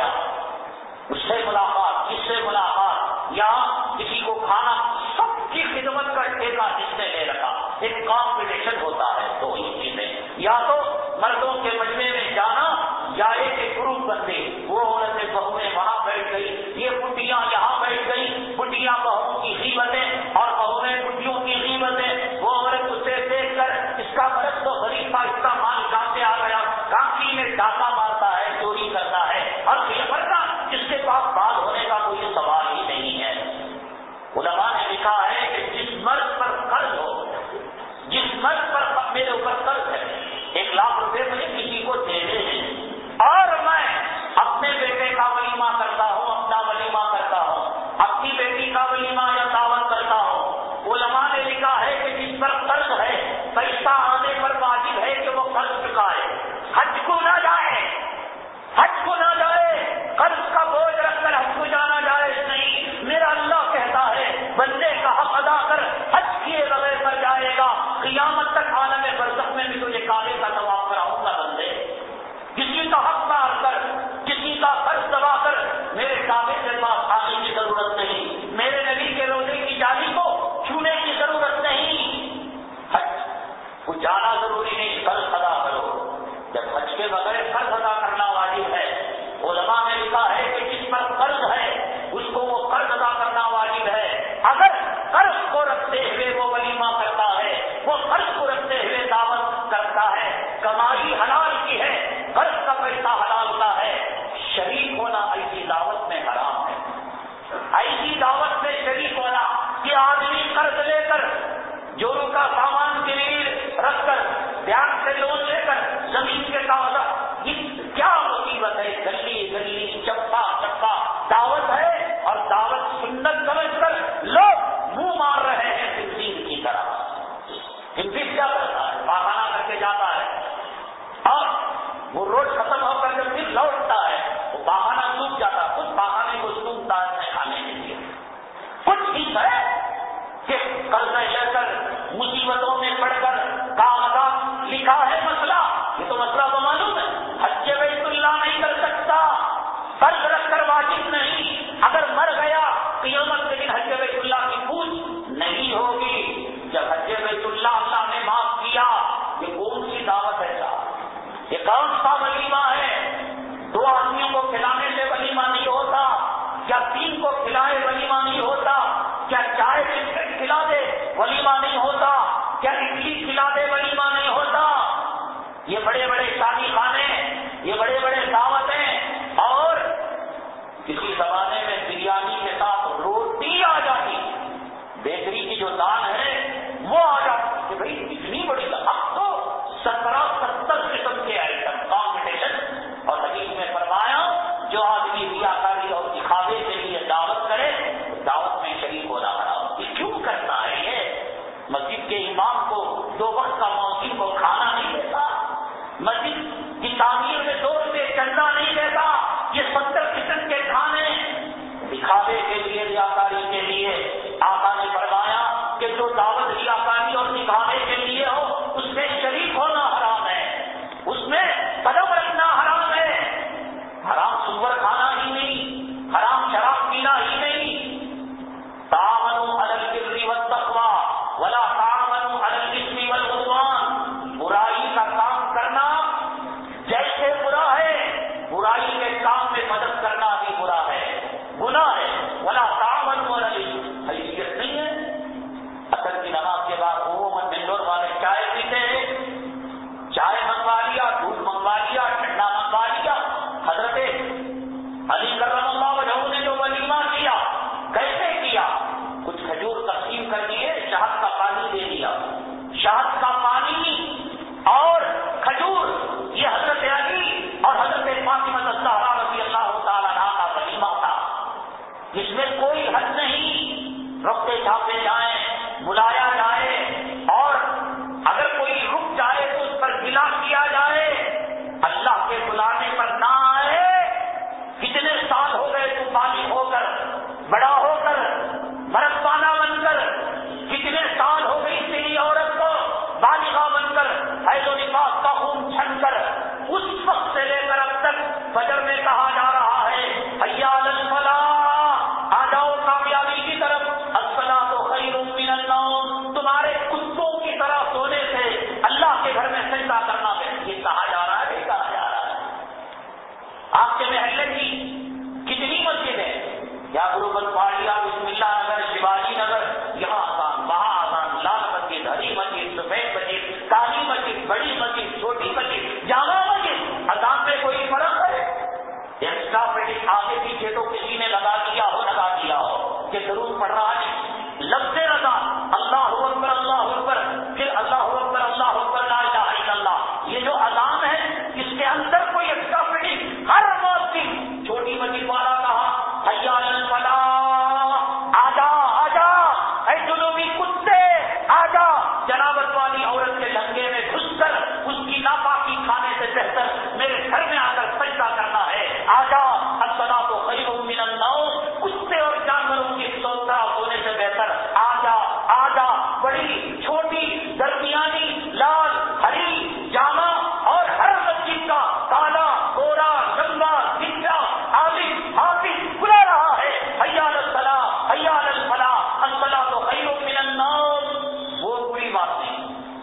اس سے ملاقات اس سے ملاقات، یہاں کسی کو کھانا، سب کی خدمت کا ٹھیکہ جس نے لے رکھا، ایک کمپٹیشن ہوتا ہے دو ہی چیزیں، یا تو مردوں کے مجمع میں جانا یا ایک گروپ بندے، وہ عورتیں بہویں وہاں بیٹھ گئی، یہ بڈیاں یہاں بیٹھ گئی، بڈیاں بہوؤں کی غیبتیں اور بہویں بڈیوں کی غیبتیں، وہ عورت اسے دیکھ کر اس کا مرد تو غریب تھا، اس کا مال کہاں سے آ گیا، کانچی میں ڈاکہ مارتا ہے، چوری کرتا ہے، اور ورنہ جس کے پاس بال ہونے کا کوئی سوال ہی نہیں ہے۔ علماء نے لکھا ہے کہ جس مرد پر قرض ہو، جس مرد پر میرے اوپر قرض ہے، ایک لاکھ روپے مجھے کسی کو دینے ہیں اور میں اپنے بیٹے کا ولیمہ کرتا ہوں، اپنا ولیمہ کرتا ہوں، اپنی بیٹی کا ولیمہ یا دعوت کرتا ہوں، علماء نے لکھا ہے کہ جس پر قرض ہے پیسہ آنے پر واجب ہے کہ وہ قرض چکائے، حج کو نہ جائے، حج کو نہ جائے، قرض کا بوجھ رکھ کر حج کو جانا جائز نہیں۔ میرا اللہ کہتا ہے بندے کا حق ادا کر، حج کیے بغیر پر جائے گا، قیامت تک عالم برزخ میں بھی تجھے کعبے کا طواف کراؤں گا۔ بندے کسی کا حق مار کر، کسی کا قرض دبا کر میرے کعبے کے پاس آنے کی ضرورت نہیں، میرے نبی کے روزے کی جالی کو چھونے کی ضرورت نہیں، حج کو جانا ضروری نہیں، قرض ادا کرو۔ جب حج کے بغیر قرض ادا کرنا واجب ہے، علماء نے لکھا ہے کہ جس پر قرض ہے اس کو وہ قرض ادا کرنا واجب ہے۔ اگر قرض کو رکھتے ہوئے وہ ولیمہ کرتا ہے، وہ قرض کو رکھتے ہوئے دعوت کرتا ہے، کمائی حلال کی ہے، قرض کا پیسہ حلال کا ہے، شریک ہونا ایسی دعوت میں حرام ہے۔ ایسی دعوت میں شریک ہونا کہ آدمی قرض لے کر جورو کا سامان گروی رکھ کر بینک سے لون لے کر زمین کے کاغذات، یہ کیا مصیبت ہے؟ گلی گلی چپا چپا دعوت ہے، اور دعوت سنت سمجھ کر لوگ منہ مار رہے ہیں تنظیم کی طرح۔ تنظیم کیا کرتا ہے؟ پاخانہ کر کے جاتا ہے اور وہ روز ختم ہو کر جب پھر لوٹتا ہے وہ پاخانہ سوکھ جاتا ہے، خود پاخانے کو سوکھتا ہے کھانے کے لیے۔ کچھ ہی ہے کہ قرض لے کر مصیبتوں میں پڑ کر کاغذات لکھا ہے مسئلہ، یہ تو مسئلہ تو معلوم ہے، حج بیت اللہ نہیں کر سکتا، قرض رکھ کر واجب نہیں، اگر مر گیا قیامت کے دن حج بیت اللہ کی پوچھ نہیں ہوگی۔ جب حج بیت اللہ اللہ نے معاف کیا، یہ کون سی دعوت ہے صاحب؟ یہ کون سا ولیمہ ہے؟ دو آدمیوں کو کھلانے سے ولیمہ نہیں ہوتا، کیا تین کو کھلائے ولیمہ نہیں ہوتا، کیا چائے بسکٹ کھلا دے ولیمہ نہیں ہوتا، کیا اڈلی کھلا دے ولیمہ نہیں ہوتا؟ یہ بڑے بڑے شادی خانے، یہ بڑے بڑے دعوتیں، اور کسی زمانے میں بریانی کے ساتھ روٹی آ جاتی، بیکری کی جو دال ہے وہ آ جاتی کہ بھائی اتنی بڑی، اب تو سترہ ستر قسم کے آئٹم کمپٹیشن، اور حدیث میں فرمایا جو آدمی ریاکاری اور دکھاوے کے لیے دعوت کرے دعوت میں شریک ہونا حرام۔ یہ کیوں کرتا ہے؟ یہ مسجد کے امام کو دو وقت کا مؤذن کو کھانا نہیں دیتا، مسجد کی تعمیر میں دو روپے چندہ نہیں دیتا، یہ ستر قسم کے کھانے دکھاوے کے لیے، ریاکاری کے لیے۔ آقا نے فرمایا کہ جو دعوت ریاکاری اور دکھاوے کے لیے ہو اس میں شریک ہونا حرام ہے، اس میں قدم رکھنا حرام ہے۔ حرام سور کھانا ہی نہیں، حرام شراب پینا ہی نہیں۔ تعاونوا علی البر والتقوی ولا تعاونوا علی الاثم والعدوان، برائی کا کام کرنا جیسے برا ہے، برائی کے کام میں مدد کرنا بھی برا ہے، گناہ ہے۔ ولا تعاونوا علی البر، حیثیت نہیں ہے۔ اثر کی نماز کے بعد عموماً مندور والے چائے پیتے ہیں، چائے منگوا لیا، دودھ منگوا لیا، ٹھنڈا منگوا لیا، حضرت فاطمہ الزہرا رضی اللہ تعالیٰ عنہا کا ولیمہ تھا، جس میں کوئی حد نہیں، رکھتے چھاپے جائیں، بلایا جائے، اور اگر کوئی رک جائے تو اس پر گلا کیا جائے، اللہ کے بلانے پر نہ آئے۔ کتنے سال ہو گئے تو بالغ ہو کر، بڑا ہو کر، مرد-پانا بن کر، کتنے سال ہو گئی تیری عورت کو بالغہ بن کر، حیض و نفاس کا خون چھن کر، اس وقت سے لے کر اب تک فجر میں کہا جا رہا ہے حیا علی الفلاح، آ جاؤ کامیابی کی طرف، الصلاۃ خیر من النوم، تمہارے کتوں کی طرح سونے سے اللہ کے گھر میں سجدہ کرنا بہتر، یہ کہا جا رہا ہے، نہیں کہا جا رہا ہے۔ آپ کے محلے کی کتنی مسجد ہے، یا گرو بنپاڑیا، بسم اللہ نگر، شیواجی نگر، یہاں آسان، وہاں آسان، لال مسجد، ہری مسجد، سفید مسجد، کالی مسجد، بڑی مسجد، چھوٹی مسجد، جامع مسجد، اذان میں کوئی فرق ہے؟ ایکسٹرا فٹنگ آگے پیچھے تو کسی نے لگا دیا ہو لگا دیا ہو کہ ضرور پڑھ رہا ہے، لفظ رضا اللہ اکبر اللہ اکبر، پھر اللہ اکبر اللہ اکبر لا الہ الا اللہ، یہ جو اذان ہے اس کے اندر کوئی ایکسٹرا فٹنگ، ہر مسجد، چھوٹی مسجد والا کہا حیا علی الفلاح، آجا آجا اے جنوبی کتے، آجا، جنابت والی عورت کے لنگے میں گھس کر اس کی ناپاکی کھانے سے بہتر میرے گھر میں آ کر سجدہ کرنا ہے، آجا، الصلاۃ خیر من النوم، کتے اور جانوروں کی سوتا سونے سے بہتر، آجا آجا، بڑی چھوٹی درمیانی لال ہری جامع اور ہر مسجد کا کالا گورا لمبا سنجا عالم حافظ بلا رہا ہے حیا علی الصلاح حیا علی الفلاح، الصلاۃ خیر من النوم، وہ کوئی بات نہیں،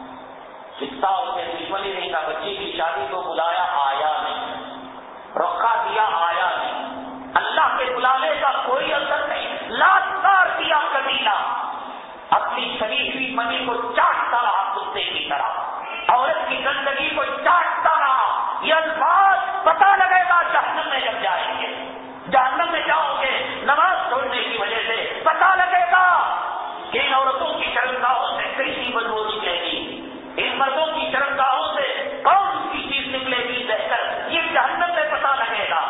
قصہ اس میں دشمنی نہیں تھا، بچی کی شادی کو بلایا آیا نہیں، رکھا دیا آیا نہیں، اللہ کے بلانے کا کوئی اثر نہیں، لاکار دیا قبیلہ، اپنی شریف ہوئی منی کو چاٹتا رہا کتے کی طرح، عورت کی گندگی کو چاٹتا رہا، یہ الفاظ پتہ لگے گا جہنم میں جب جائیں گے، جہنم میں جاؤ گے نماز چھوڑنے کی وجہ سے، پتہ لگے گا کہ ان عورتوں کی شرمگاہوں سے کیسی بدبو نکلے گی، ان مردوں کی شرمگاہوں سے کون سی چیز نکلے گی بہتر، یہ جہنم میں پتہ لگے گا۔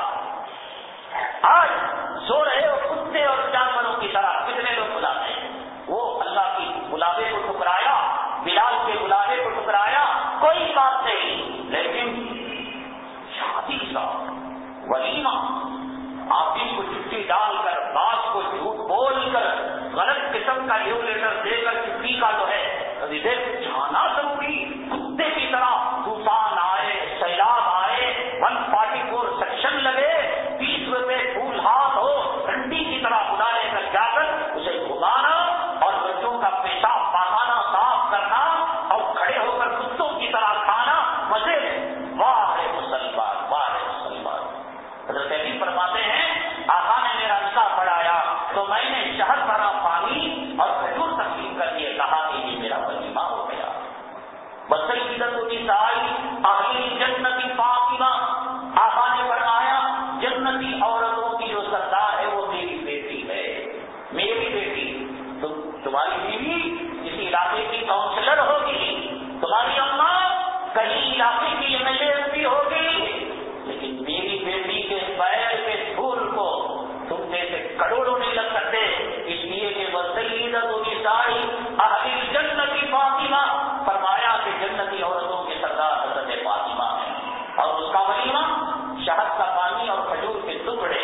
آج سو رہے ہو کتے اور جانوروں کی طرح، کتنے لوگ بلاتے ہیں، وہ اللہ کی بلاوے کو ٹھکرایا، بلال کے بلاوے کو ٹھکرایا، کوئی بات نہیں، لیکن شادی کا ولیمہ، آپ کو چھٹی ڈال کر، بات کو جھوٹ بول کر، غلط قسم کا لیو لیٹر دے کر چھٹی کا جو ہے کبھی دیر جانا ضروری، کتے کی طرح طوفان آئے، سیلاب آئے، ون فورٹی فور سیکشن لگے، بیس روپے پھول ہاتھ ہو، ٹھنڈی کی طرح بلا لے کر جا کر اسے گھمانا اور بچوں کا پیشاب پاخانہ صاف کرنا اور کھڑے ہو کر کتوں کی طرح کھانا، مزے واہ مسلمان، واہ مسلمان۔ حضرت علی فرماتے ہیں آقا نے میرا نکاح پڑھایا تو میں نے شہد بھرا پانی اور کھجور تقسیم کر دیے، کہا کہ یہ میرا ولیمہ ہو گیا۔ وسیدۃ النساء اہل جنت فاطمہ، آقا نے فرمایا جنتی عورتوں کی جو سردار ہے وہ میری بیٹی ہے، میری بیٹی، تم تمہاری بیوی کسی علاقے کی کاؤنسلر ہوگی، تمہاری اماں کہیں علاقے کی M L A M P ہوگی، لیکن میری بیٹی کے پیر کے پھول کو تم جیسے کروڑوں نہیں لگ سکتے، اس لیے کہ وسیدۃ النساء اہل جنت فاطمہ، فرمایا کہ جنتی عورتوں کے سردار حضرت فاطمہ ہے، اور اس کا ولیمہ شہد کا پانی اور کھجور کے ٹکڑے۔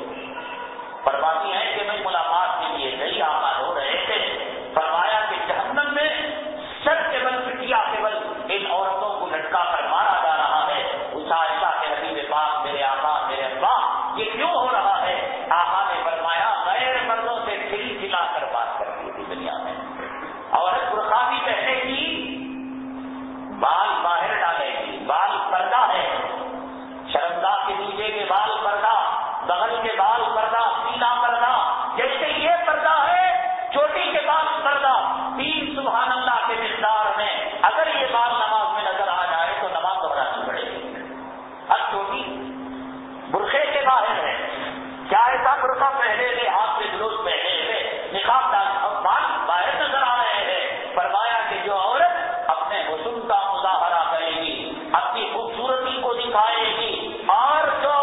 فرماتی ہیں کہ میں ملاقات کے لیے گئی، آقا ہو رہے تھے، فرمایا کہ جہنم میں سر کے بل پٹیا کے بل ان عورتوں کو لٹکا کر مارا جا رہا ہے، اس عائشہ کے حبیب پاک میرے آقا میرے ابا یہ کیوں ہو رہا ہے؟ آقا نے فرمایا غیر مردوں سے کھل کھلا کر بات کرتی تھی دنیا میں، عورت برقع بھی پہنے گی، بال باہر ڈالے گی، بال پردہ ہے، شرمگاہ کے نیچے کے بال پردہ، بغل کے بال پردہ، سینہ پردہ، جیسے یہ پردہ ہے چوٹی کے بال پردہ، تین سبحان اللہ کے مقدار میں اگر یہ بال نماز میں نظر آ جائے تو نماز دہرانی پڑے گی۔ اب چوٹی برقعے کے باہر ہے، کیا ایسا برقع پہنے لے، ہاتھ میں گلوز پہنے لے، نقاب ڈال، اور بال باہر نظر آ رہے ہیں، فرمایا کہ جو عورت اپنے حسن کا مظاہرہ کرے گی، اپنی خوبصورتی کو دکھائے گی، اور جو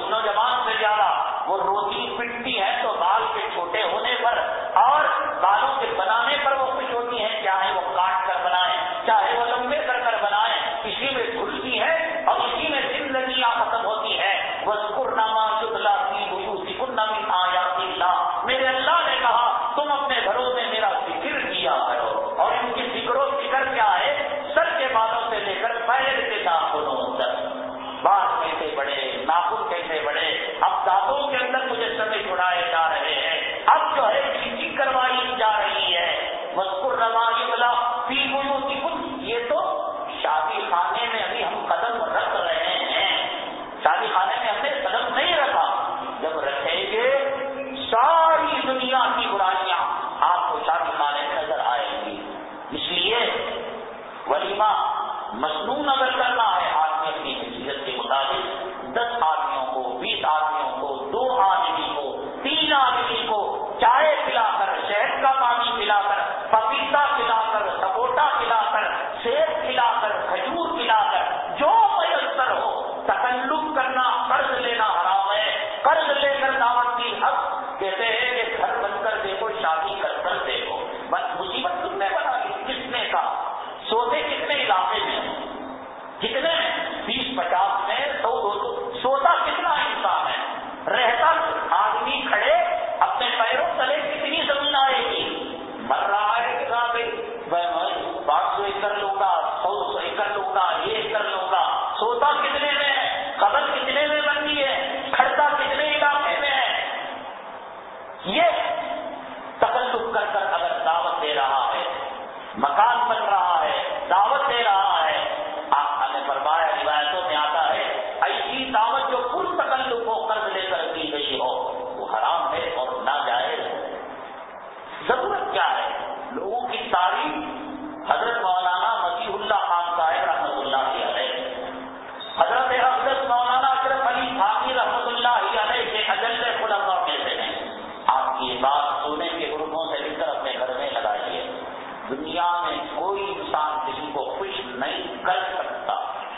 نوجوان سے زیادہ وہ روٹی پٹتی ہے تو بال کے چھوٹے ہونے پر اور بالوں کے بنانے پر وہ خوش ہوتی ہیں، چاہے وہ کاٹ کر بنائیں چاہے وہ لمبے کر کر بنائیں، اسی میں گھلتی ہے اور اسی میں زندگیاں ختم ہوتی ہے۔ وَاذْكُرْنَ مَا يُتْلَىٰ فِي بُيُوتِكُنَّ مِنْ آيَاتِ اللَّهِ، میرے اللہ نے کہا تم اپنے گھروں میں میرا ذکر کیا کرو، اور ان کی ذکر و فکر کیا ہے؟ سر کے بالوں سے لے کر پیر کے ناخنوں تک، بال کیسے بڑے ناخن کیسے بڑے، اب دانتوں کے اندر مجھے سمجھ اڑائے جا رہے ہیں، اب جو ہے ٹھیک کروائی جا رہی ہے۔ وَاذْكُرْنَ مَا يُتْلَىٰ فِي بُيُوتِكُنَّ، یہ تو شادی خانے میں ابھی ہم قدم رکھ رہے ہیں، شادی خانے میں ہم نے قدم نہیں رکھا، جب رکھیں گے ساری دنیا کی برائیاں آپ کو شادی خانے میں نظر آئیں گی۔ اس لیے ولیمہ مسنون اگر کرنا ہے آدمی اپنی حیثیت کے مطابق، دس آدمیوں کو، بیس آدمیوں کو، دو آدمی کو، تین آدمی کو چائے پلا کر، شہد کا پانی پلا کر، پپیتا پلا کر، سپوٹا پلا کر، سیب کھلا کر، کھجور کھلا کر، جو میسر ہو، تکلف کرنا، قرض لینا حرام ہے۔ قرض لے کر دعوت کی حق، کہتے ہیں کہ گھر بن کر دیکھو، شادی کر کر دیکھو، بس مصیبت تم نے بنا لی، کس نے کا سوتے کتنے علاقے میں، کتنے بیس پچاس میں، سو دو سو، سوتا کتنا انسان ہے، رہتا آدمی کھڑے اپنے پیروں تلے کتنی زمین آئے گی، مر رہا ہے کہ پانچ سو ایکڑ لوں گا، سو سو ایکڑ لوں گا، یہ ایکڑ لوں گا، سوتا کتنے میں ہے، قبر کتنے میں بنتی ہے، کھڑتا کتنے علاقے میں ہے۔ یہ تکلف کر کر اگر دعوت دے رہا ہے، مکان بن رہا ہے، دعوت دے رہا ہے، آپ نے فرمایا روایتوں میں آتا ہے ایسی دعوت جو پر تکلف ہو، قرض لے کر کی گئی ہو، وہ حرام ہے اور ناجائز ہے۔ ضرورت کیا ہے؟ لوگوں کی تعریف حضرت مولانا مسیح اللہ خان صاحب رحمۃ اللہ علیہ، حضرت حضرت مولانا اشرف علی تھانوی رحمۃ اللہ علیہ کے اجل خلفاء میں سے ہیں۔ آپ کی بات سونے کے حروفوں سے لکھ کر اپنے گھر میں لگائیے۔ دنیا میں کوئی انسان کسی کو خوش نہیں کر سکتا،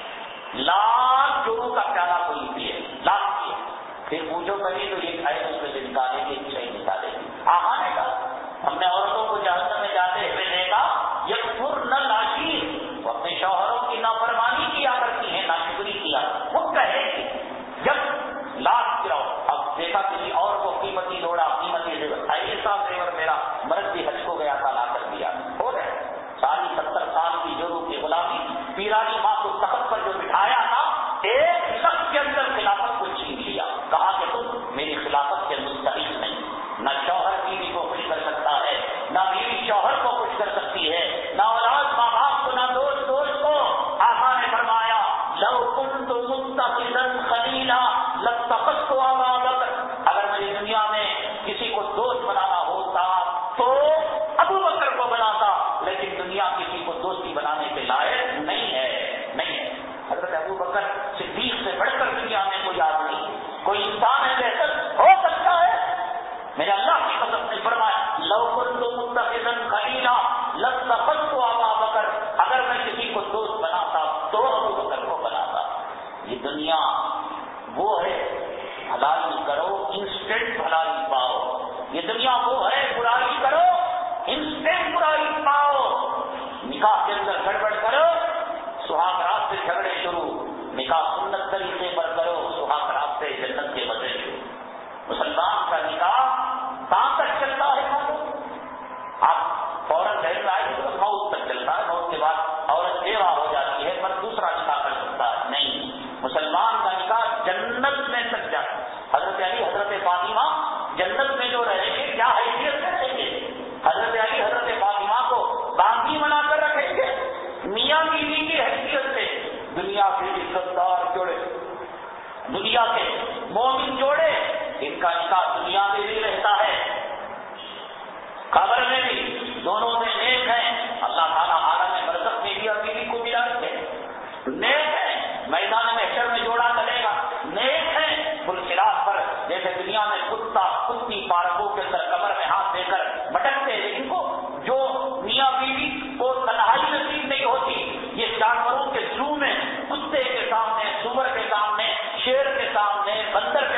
لاکھ جوروں کا پیالہ کوئی پیے، لاکھ پیے، پھر پوچھو کبھی تو یہ کھائے اس میں سے نکالے گی کہ نہیں نکالے گی۔ آہا نے کہا ہم نے عورتوں کو جہنم میں جاتے ہوئے دیکھا، یکفرن العشیر، وہ اپنے شوہروں کی نافرمانی کیا کرتی ہیں، ناشکری کیا، وہ کہے گی جب لاکھ گراؤ، اب دیکھا کسی اور کو قیمتی جوڑا، قیمتی زیور، ایسا زیور میرا مرد بھی حج کو گیا تھا لا کر دیا، ہو گئے ساری ستر سال کی جوروں کی غلامی، پیرانی ماں کو تخت پر جو بٹھایا تھا، ایک لفظ کے اندر خلافت کو چھین لیا، کہا کہ تم میری خلافت کے مستحق نہیں۔ نہ شوہر بیوی کو خوش کر سکتا ہے، نہ بیوی شوہر کو خوش کر سکتی ہے، نہ اولاد ماں باپ کو، نہ دوست دوست کو۔ آقا نے فرمایا لو كنت متخذا خلیلا لاتخذت ابا بکر، اگر مجھے دنیا میں کسی کو دوست بنانا ہوتا تو ابو بکر کو بناتا، لیکن دنیا کسی کو دوستی بنانے کے لائق نہیں ہے، نہیں ہے۔ حضرت ابو بکر صدیق سے بڑھ کر دنیا میں کوئی آدمی، کوئی انسان ہے بہتر ہو سکتا ہے؟ میرے اللہ کی قسم نے فرمایا لو كنت متخذا خلیلا لاتخذت ابا بکر، اگر میں کسی کو دوست بناتا تو ابو بکر کو بناتا۔ یہ دنیا وہ ہے حلالی کرو انسٹنٹ حلالی پاؤ، یہ دنیا وہ ہے برائی کرو انسٹنٹ برائی پاؤ۔ نکاح کے اندر گڑبڑ کرو، سہاگ رات سے جھگڑے شروع، نکاح سنت طریقے پر کرو، سہاگ رات سے جنت کے مزے شروع۔ مسلمان کا نکاح کہاں تک چلتا ہے؟ آپ فوراً گھر میں آئے تو موت تک چلتا ہے، موت کے بعد عورت بیوہ ہو جاتی ہے، پر دوسرا نکاح کر سکتا ہے نہیں۔ مسلمان کا نکاح جنت میں تک جاتا ہے۔ حضرت علی حضرت فاطمہ جنت میں جو رہیں گے کیا حیثیت سے رہیں گے؟ حضرت علی حضرت فاطمہ کو باندھی بنا کر رکھیں گے، میاں بیوی کی حیثیت سے۔ دنیا کے عزت دار جوڑے، دنیا کے مومن جوڑے، ان کا نکاح دنیا میں بھی رہتا ہے، قبر میں بھی، دونوں میں نیک ہیں۔ اللہ تعالیٰ عالم برزخ میں بھی اور بیوی کو ملا رکھے، نیک ہے، میدان محشر میں جوڑا چلے گا، نیک ہے۔ بالخلاف پر جیسے دنیا میں کتا کتی پارکوں کے اندر کمر میں ہاتھ دے کر بٹکتے ہیں، لیکن کو جو میاں بیوی کو تنہائی نصیب نہیں ہوتی، یہ جانوروں کے زو میں کتے کے سامنے، سور کے سامنے، شیر کے سامنے، بندر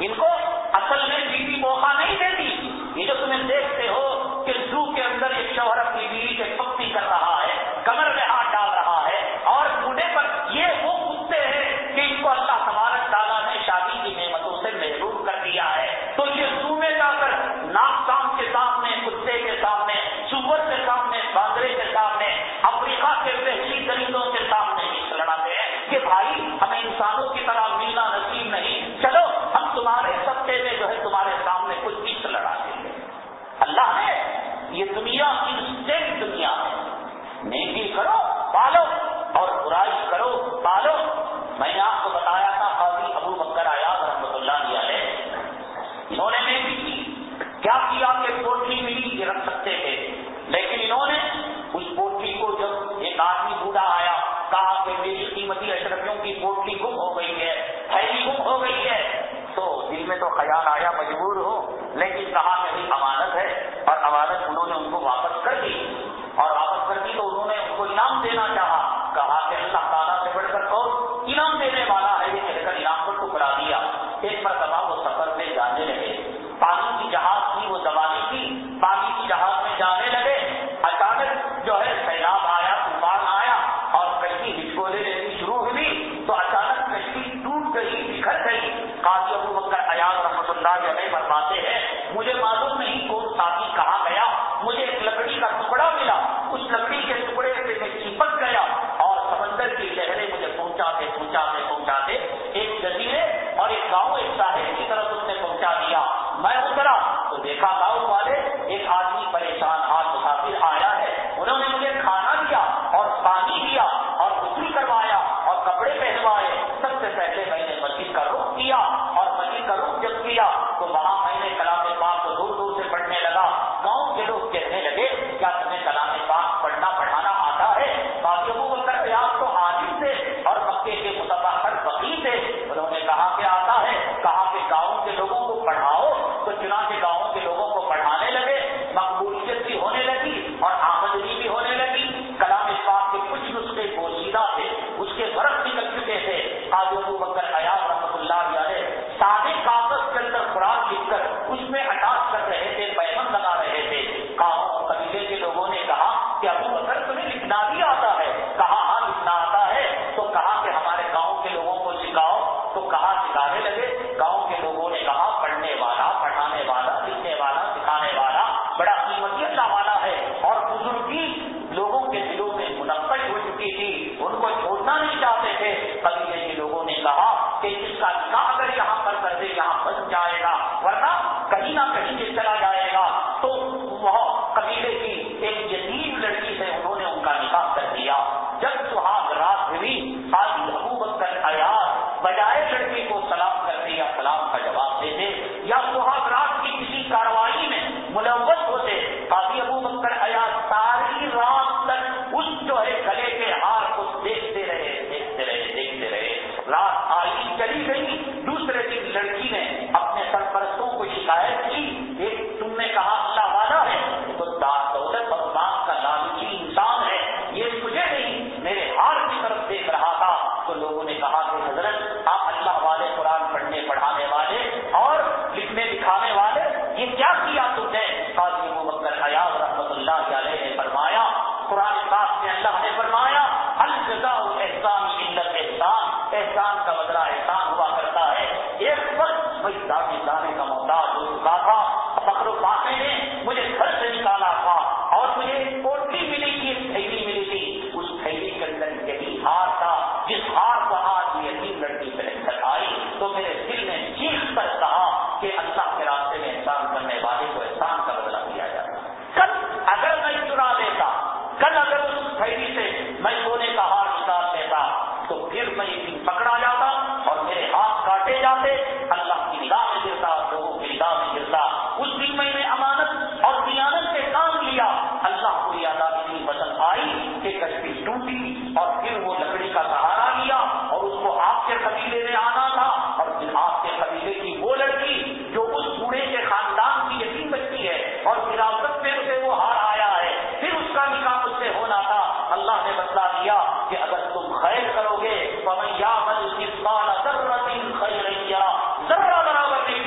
ان کو اصل میں بیوی موقع نہیں دیتی. یہ جو تمہیں دیکھتے ہو کہ زو کے اندر ایک شوہر اپنی بیوی سے پکتی کر رہا ہے, کمر میں ہاتھ ڈال رہا ہے, اور بوڑھے پر یہ وہ کتے ہیں کہ ان کو اللہ تبارک تعالیٰ نے شادی کی نعمتوں سے محروم کر دیا ہے. تو یہ زو میں جا کر ناقصان کے سامنے, کتے کے سامنے, سور کے سامنے, باندرے کے سامنے, افریقہ کے وحشی درندوں کے سامنے اس لڑاتے ہیں کہ بھائی ہمیں انسانوں کی طرح ملنا نصیب نہیں, چلو ہم تمہارے سطح میں جو ہے تمہارے سامنے کچھ اس لڑا دیں گے. اللہ نے یہ دنیا انسٹنٹ دنیا ہے, نیکی کرو پالو اور برائی کرو پالو. میں نے آپ کو بتایا تھا قاضی ابو بکر عیاض رحمۃ اللہ علیہ, انہوں نے نیکی کی, کیا کیا کہ پوٹلی ملی یہ رکھ سکتے تھے, لیکن انہوں نے اس پوٹلی کو جب ایک آدمی بوڑھا آیا کہا کہ میری قیمتی اشرفیوں کی پوٹلی گم ہو گئی ہے, تھیلی گم ہو گئی ہے, تو دل میں تو خیال آیا مجبور ہو, لیکن کہا میری امانت ہے, اور امانت انہوں نے ان کو واپس کر دی, اور واپس کر دی تو انہوں نے ان کو انعام دینا چاہا, کہا کہ اللہ تعالیٰ سے بڑھ کر کون انعام دینے والا ہے, یہ کہہ کر انعام کو ٹکرا دیا. ایک مرتبہ وہ سفر میں جانے لگے, پانی کی جہاز تھی, وہ زبانی تھی, پانی کی جہاز میں جانے لگے, اچانک جو ہے سیلاب آیا, طوفان آیا, اور کشتی ہچکولے لینے شروع ہوئی, تو اچانک کشتی ٹوٹ گئی, بکھر گئی. قاضی ابو بکر عیاض رحمۃ اللہ علیہ فرماتے ہیں مجھے معلوم نہیں کون ساتھی کہاں گیا, مجھے ایک لکڑی کا ٹکڑا ملا, اس لکڑی کے ٹکڑے سے میں چپک گیا, اور سمندر کی لہریں مجھے پہنچاتے پہنچاتے پہنچاتے ایک جزیرے اور ایک گاؤں, ایک ساحل کی طرف اس نے پہنچا دیا. میں اترا تو دیکھا گاؤں والے ایک آدمی پریشان حال مسافر آیا ہے, انہوں نے مجھے کھانا دیا اور پانی دیا اور غسل کروایا اور کپڑے پہنوائے. سب سے پہلے میں نے مسجد کا رخ کیا, اور مسجد کا رخ جب کیا تو وہاں میں نے کلام پاک کو دور دور سے پڑھنے لگا. گاؤں کے لوگ کہنے لگے کیا تمہیں کلام پاک پڑھنا پڑھانا آتا ہے؟ قاضی ابو بکر عیاض تو عالم تھے اور مکے کے متبحر فقیہ تھے, انہوں نے کہا کہ آتا ہے, کہا کہ گاؤں کے لوگوں کو پڑھاؤ. تو چنانچہ گاؤں کے لوگوں کو پڑھانے لگے, مقبولیت بھی ہونے لگی اور آمدنی بھی ہونے لگی. کلام پاک کے کچھ نسخے پوشیدہ تھے, اس کے برق نکل چکے تھے. قاضی ابو بکر عیاض رحمۃ اللہ علیہ سادے کاغذ کے اندر قرآن لکھ کر اس میں اٹاچ کر رہے تھے, پیغام لگا رہے تھے. قبیلے کے لوگوں نے کہا کہ ابو بکر تمہیں لکھنا بھی آتا ہے؟ کہا ہاں لکھنا آتا ہے. تو کہا کہ ہمارے گاؤں کے لوگوں کو سکھاؤ. تو کہا سکھانے لگے. گاؤں کے لوگوں نے کہا پڑھنے والا, پڑھانے والا, لکھنے والا, سکھانے والا بڑا قیمتی اللہ والا ہے, اور بزرگی لوگوں کے دلوں میں منقش ہو چکی تھی, ان کو چھوڑنا نہیں چاہتے تھے. قبیلے کے لوگوں نے کہا کہ اس کا نکاح اگر یہاں پر کر دے یہاں بچ جائے گا, ورنہ کہیں نہ کہیں یہ چلا جائے گا. تو وہ قبیلے کی ایک یتیم لڑکی سے انہوں نے ان کا نکاح کر دیا. جب سہاگ رات ہوئی, قاضی ابو بکر عیاض بجائے لڑکی کو سلام کرتے یا سلام کا جواب دیتے یا سہاگ رات کی کسی کارروائی میں ملوث ہوتے, قاضی ابو بکر عیاض ساری رات تک اس جو ہے گلے کے ہار کو دیکھتے رہے دیکھتے رہے دیکھتے رہے. رات آئی چلی گئی. دوسرے دن لڑکی نے اپنے سرپرستوں کو شکایت کی, ایک تم نے کہا اللہ والا ہے, تو دولت اور مال کا لالچی انسان ہے, یہ مجھے نہیں میرے ہار کی طرف دیکھ رہا تھا. تو لوگوں نے کہا کہ حضرت آپ اللہ والے, قرآن پڑھنے پڑھانے والے اور لکھنے لکھانے والے, یہ کیا کیا تم نے؟ قاضی ابو بکر عیاض رحمۃ اللہ علیہ نے فرمایا, قرآن پاک میں اللہ نے فرمایا الجزاء الاحسان الا الاحسان, احسان کا بدلہ احسان ہوا کرتا ہے. ایک وقت میں دانے دانے کا محتاج ہو چکا تھا, فقر و فاقے نے مجھے گھر سے نکالا تھا, اور مجھے ایک پوٹلی ملی تھی, ایک تھیلی ملی تھی. اس تھیلی کے اندر یہی ہار تھا جس ہار کو آج یتیم لڑکی سے کر آئی. تو میرے دل نے چیخ کر کہا کہ اللہ کے راستے میں احسان کرنے والے کو احسان کا بدلہ دیا جاتا. کل اگر میں چرا لیتا, کل اگر اس تھیلی سے میں سونے کا ہار نکال لیتا, تو پھر میں ایک دن پکڑا جاتا اور میرے ہاتھ کاٹے جاتے, اللہ کی نگاہ میں گرتا, لوگوں کی نگاہ میں گرتا. اس دن میں نے امانت اور دیانت سے کام لیا. اللہ کو یہ ادا اتنی پسند آئی کہ کشتی ٹوٹی, اور پھر وہ لکڑی کا سہارا لیا, اور اس کو آپ کے قبیلے میں آنا تھا, اور پھر آپ کے قبیلے کی وہ لڑکی جو اس بوڑھے کے خاندان کی یتیم بچی ہے اور وراثت میں اسے وہ ہار آیا ہے, پھر اس کا نکاح اس سے ہونا تھا. اللہ نے بتلا دیا کہ اگر تم خیر کرو گے فمن یعمل مثقال ذرۃ خیرا یرہ, ذرہ برابر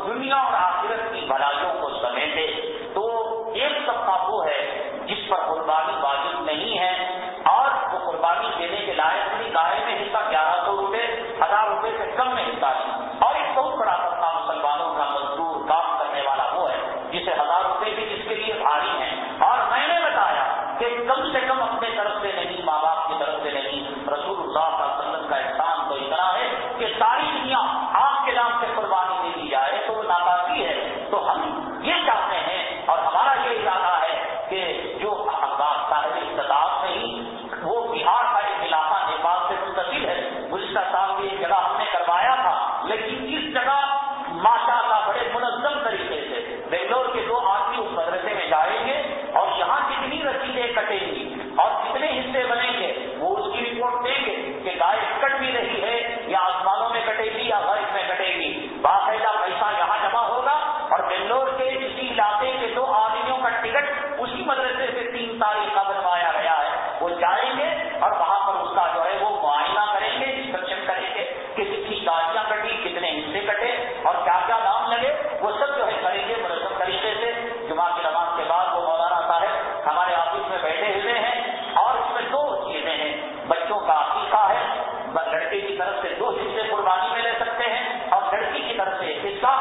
دنیا اور آخرت کی بھلائیوں کو سمیٹے. تو ایک طبقہ وہ ہے جس پر قربانی واجب نہیں ہے اور وہ قربانی دینے کے لائق نہیں. گائے میں حصہ گیارہ سو روپے ہزار روپے سے کم میں حصہ نہیں. اور ایک بہت بڑا طبقہ مسلمانوں کا مزدور کام کرنے والا وہ ہے جسے ہزار روپے بھی جس کے لیے بھاری ہیں. اور میں نے بتایا کہ کم سے کم اپنے طرف سے نہیں, ماں باپ کی طرف سے نہیں, رسول اللہ صلی اللہ علیہ وسلم کا احسان تو اتنا ہے کہ ساری دنیا آپ کے نام سے قربانی دے دی جائے تو وہ ناکافی ہے. تو ہم یہ چاہتے ہیں اور ہمارا یہ ارادہ ہے کہ جو صاحب استطاعت نہیں, وہ بہار کا ایک علاقہ نیپال سے منتقل ہے. گزشتہ سال کی ایک جگہ ہم نے کروایا تھا, لیکن اس جگہ ماشاء اللہ بڑے منظم طریقے سے بنگلور کے دو آدمی اس مدرسے میں جائیں گے اور یہاں جتنی رسیدیں کٹیں گی اور جتنے حصے بنیں گے وہ اس کی رپورٹ دیں گے کہ گائے کٹ بھی رہی ہے یا آسمانوں میں کٹے گی یا غرب میں کٹے گی. باقاعدہ پیسہ یہاں جمع ہوگا اور بنگلور کے اسی علاقے کے دو آدمیوں کا ٹکٹ اسی مدرسے سے تین تاریخ کا بنوایا گیا ہے. وہ جائیں گے اور وہاں پر اس کا جو ہے وہ معائنہ کریں گے, انسپیکشن کریں گے کہ کتنی گاڑیاں کٹی, کتنے حصے کٹے اور کیا کیا نام لگے, وہ سب جو ہے کریں گے منظم طریقے سے. جمعہ کی نماز کے بعد وہ مولانا صاحب ہمارے آفس میں بیٹھے ہوئے ہیں اور اس میں دو چیزیں ہیں. بچوں کا عقیقہ ہے, لڑکے کی طرف سے دو حصے قربانی میں لے سکتے ہیں اور لڑکی کی طرف سے ایک حصہ.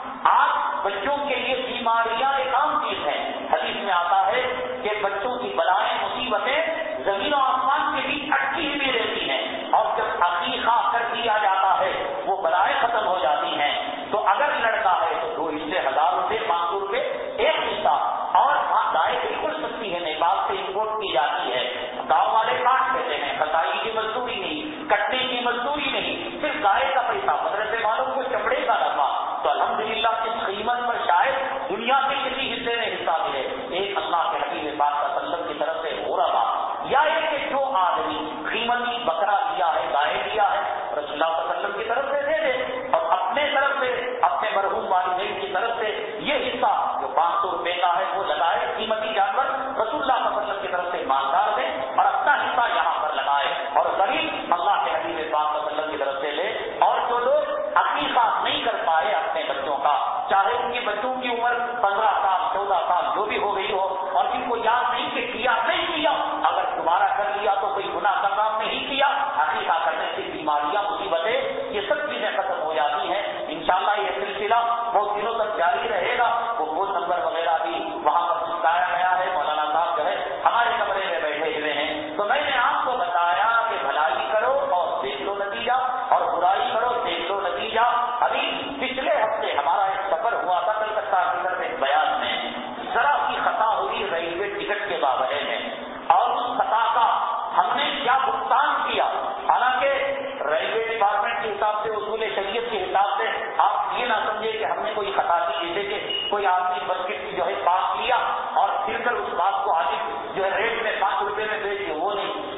آج بچوں کے لیے بیماریاں ایک عام چیز ہے. حدیث میں آتا ہے کہ بچوں کی بلائیں مصیبتیں زمین و آسمان کے بیچ اٹکی ہوئی رہتی ہیں اور جب عقیقہ کر دیا جاتا ہے وہ بلائیں ختم ہو جاتی ہیں. تو اگر لڑکا ہے تو دو حصے ہزار روپے پانچ سو روپے ایک حصہ. اور گائے بالکل سستی ہے, نیپال سے امپورٹ کی جاتی ہے. گاؤں والے کاٹ دیتے ہیں, کٹائی کی مزدوری نہیں, کٹنے کی مزدوری نہیں, صرف گائے کا پیسہ, مدرسے والوں کو چمڑے کا نفع. تو الحمدللہ اس قیمت پر شاید دنیا کے کسی حصے میں حصہ ملے. ایک اللہ کے حبیب پاک صلی اللہ علیہ وسلم کی طرف سے ہو رہا یا ایک کہ جو آدمی قیمتی بکرا لیا ہے, گائے لیا ہے, رسول اللہ صلی اللہ علیہ وسلم کی طرف سے دے دے اور اپنے طرف سے اپنے مرحوم والدین کی طرف سے یہ حصہ جو پانچ سو روپے کا ہے وہ لگائے. قیمتی جانور رسول اللہ صلی اللہ علیہ وسلم کی طرف سے مالدار دے اور اپنا حصہ یہاں پر لگائے اور غریب اللہ کے حبیب پاک صلی اللہ علیہ وسلم کی طرف سے لے. اور جو لوگ عقیقہ نہیں کر پائے اپنے بچوں کا, چاہے ان کے بچوں کی عمر پندرہ سال چودہ سال جو بھی ہو گئی ہو اور جن کو یاد نہیں کہ کیا نہیں کیا, اگر دوبارہ کر لیا تو کوئی گناہ کا کام نہیں کیا. عقیقہ کرنے سے بیماریاں مصیبتیں یہ سب چیزیں ختم ہو جاتی ہیں. انشاءاللہ یہ سلسلہ بہت دنوں تک جاری رہے گا. وہ فون نمبر وغیرہ بھی وہاں پر چمکایا گیا ہے. مولانا صاحب جو ہے ہمارے کمرے میں بیٹھے ہوئے ہیں. تو میں نے آپ کو بتایا کہ بھلائی کرو اور دیکھ لو نتیجہ اور برائی کرو دیکھ لو نتیجہ. ابھی پچھلے ہفتے ہمارا ایک سفر ہوا تھا کلکتہ کے ایک بیان میں, ذرا کی خطا ہوئی ریلوے ٹکٹ کے بارے میں اور اس خطا کا ہم نے کیا بھگتان کیا. حالانکہ ریلوے ڈپارٹمنٹ کے حساب سے, اصول شریعت کے حساب سے آپ یہ نہ سمجھے کہ ہم نے کوئی خطا کی, جیسے کہ کوئی آدمی بسکٹ جو ہے پاس کیا اور پھر کر اس بات کو آگے جو ہے ریٹ میں پانچ روپے میں بیچ دیا, وہ نہیں.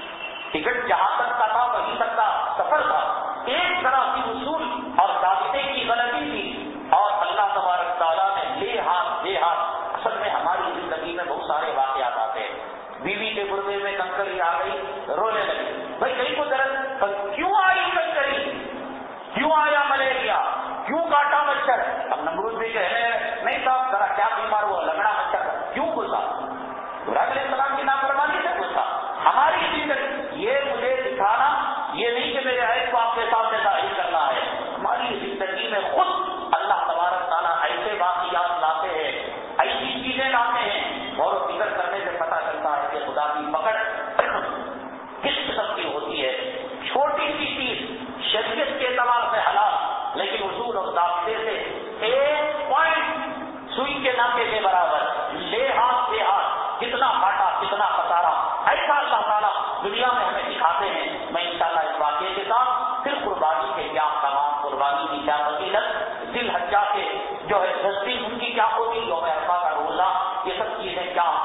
ٹکٹ جہاں تک کا تھا وہیں تک کا سفر تھا. ایک طرح کی اصول اور ضابطے کی غلطی تھی اور اللہ تبارک تعالیٰ نے لے ہاتھ دے ہاتھ. اصل میں ہماری زندگی میں بہت سارے واقعات آتے ہیں. بیوی کے گردے میں کنکری آ گئی, رونے لگی. بھائی کہیں کو درد کیوں آئی کنکری, کیوں آیا ملیریا, کیوں کاٹا مچھر. اب نمرود بھی کہنے نہیں صاحب ذرا کیا بیمار ہوا, لگڑا مچھر, کیوں غصہ, علیہ السلام کی نافرمانی سے غصہ. ہماری زندگی یہ مجھے دکھانا یہ نہیں کہ میرے عیب کو آپ کے سامنے ظاہر کرنا ہے. ہماری زندگی میں خود اللہ تبارک تعالیٰ ایسے واقعات لاتے ہیں, ایسی چیزیں لاتے ہیں, غور و فکر کرنے سے پتہ چلتا ہے کہ خدا کی پکڑ کس قسم کی ہوتی ہے. چھوٹی سی چیز شریعت کے اعتبار سے حلال لیکن اصول اور ضابطے سے ایک پوائنٹ سوئی کے ناکے کے برابر, لے ہاتھ دے ہاتھ, کتنا کاٹا کتنا خسارا, ایسا اللہ تعالیٰ دنیا میں ہمیں دکھاتے ہیں. میں انشاءاللہ اس واقعے کے ساتھ پھر قربانی کے کیا تمام, قربانی کی کیا فضیلت, ذی الحجہ کے جو ہے دس دن ان کی کیا ہوتی, یوم عرفہ کا روزہ, یہ سب چیزیں کیا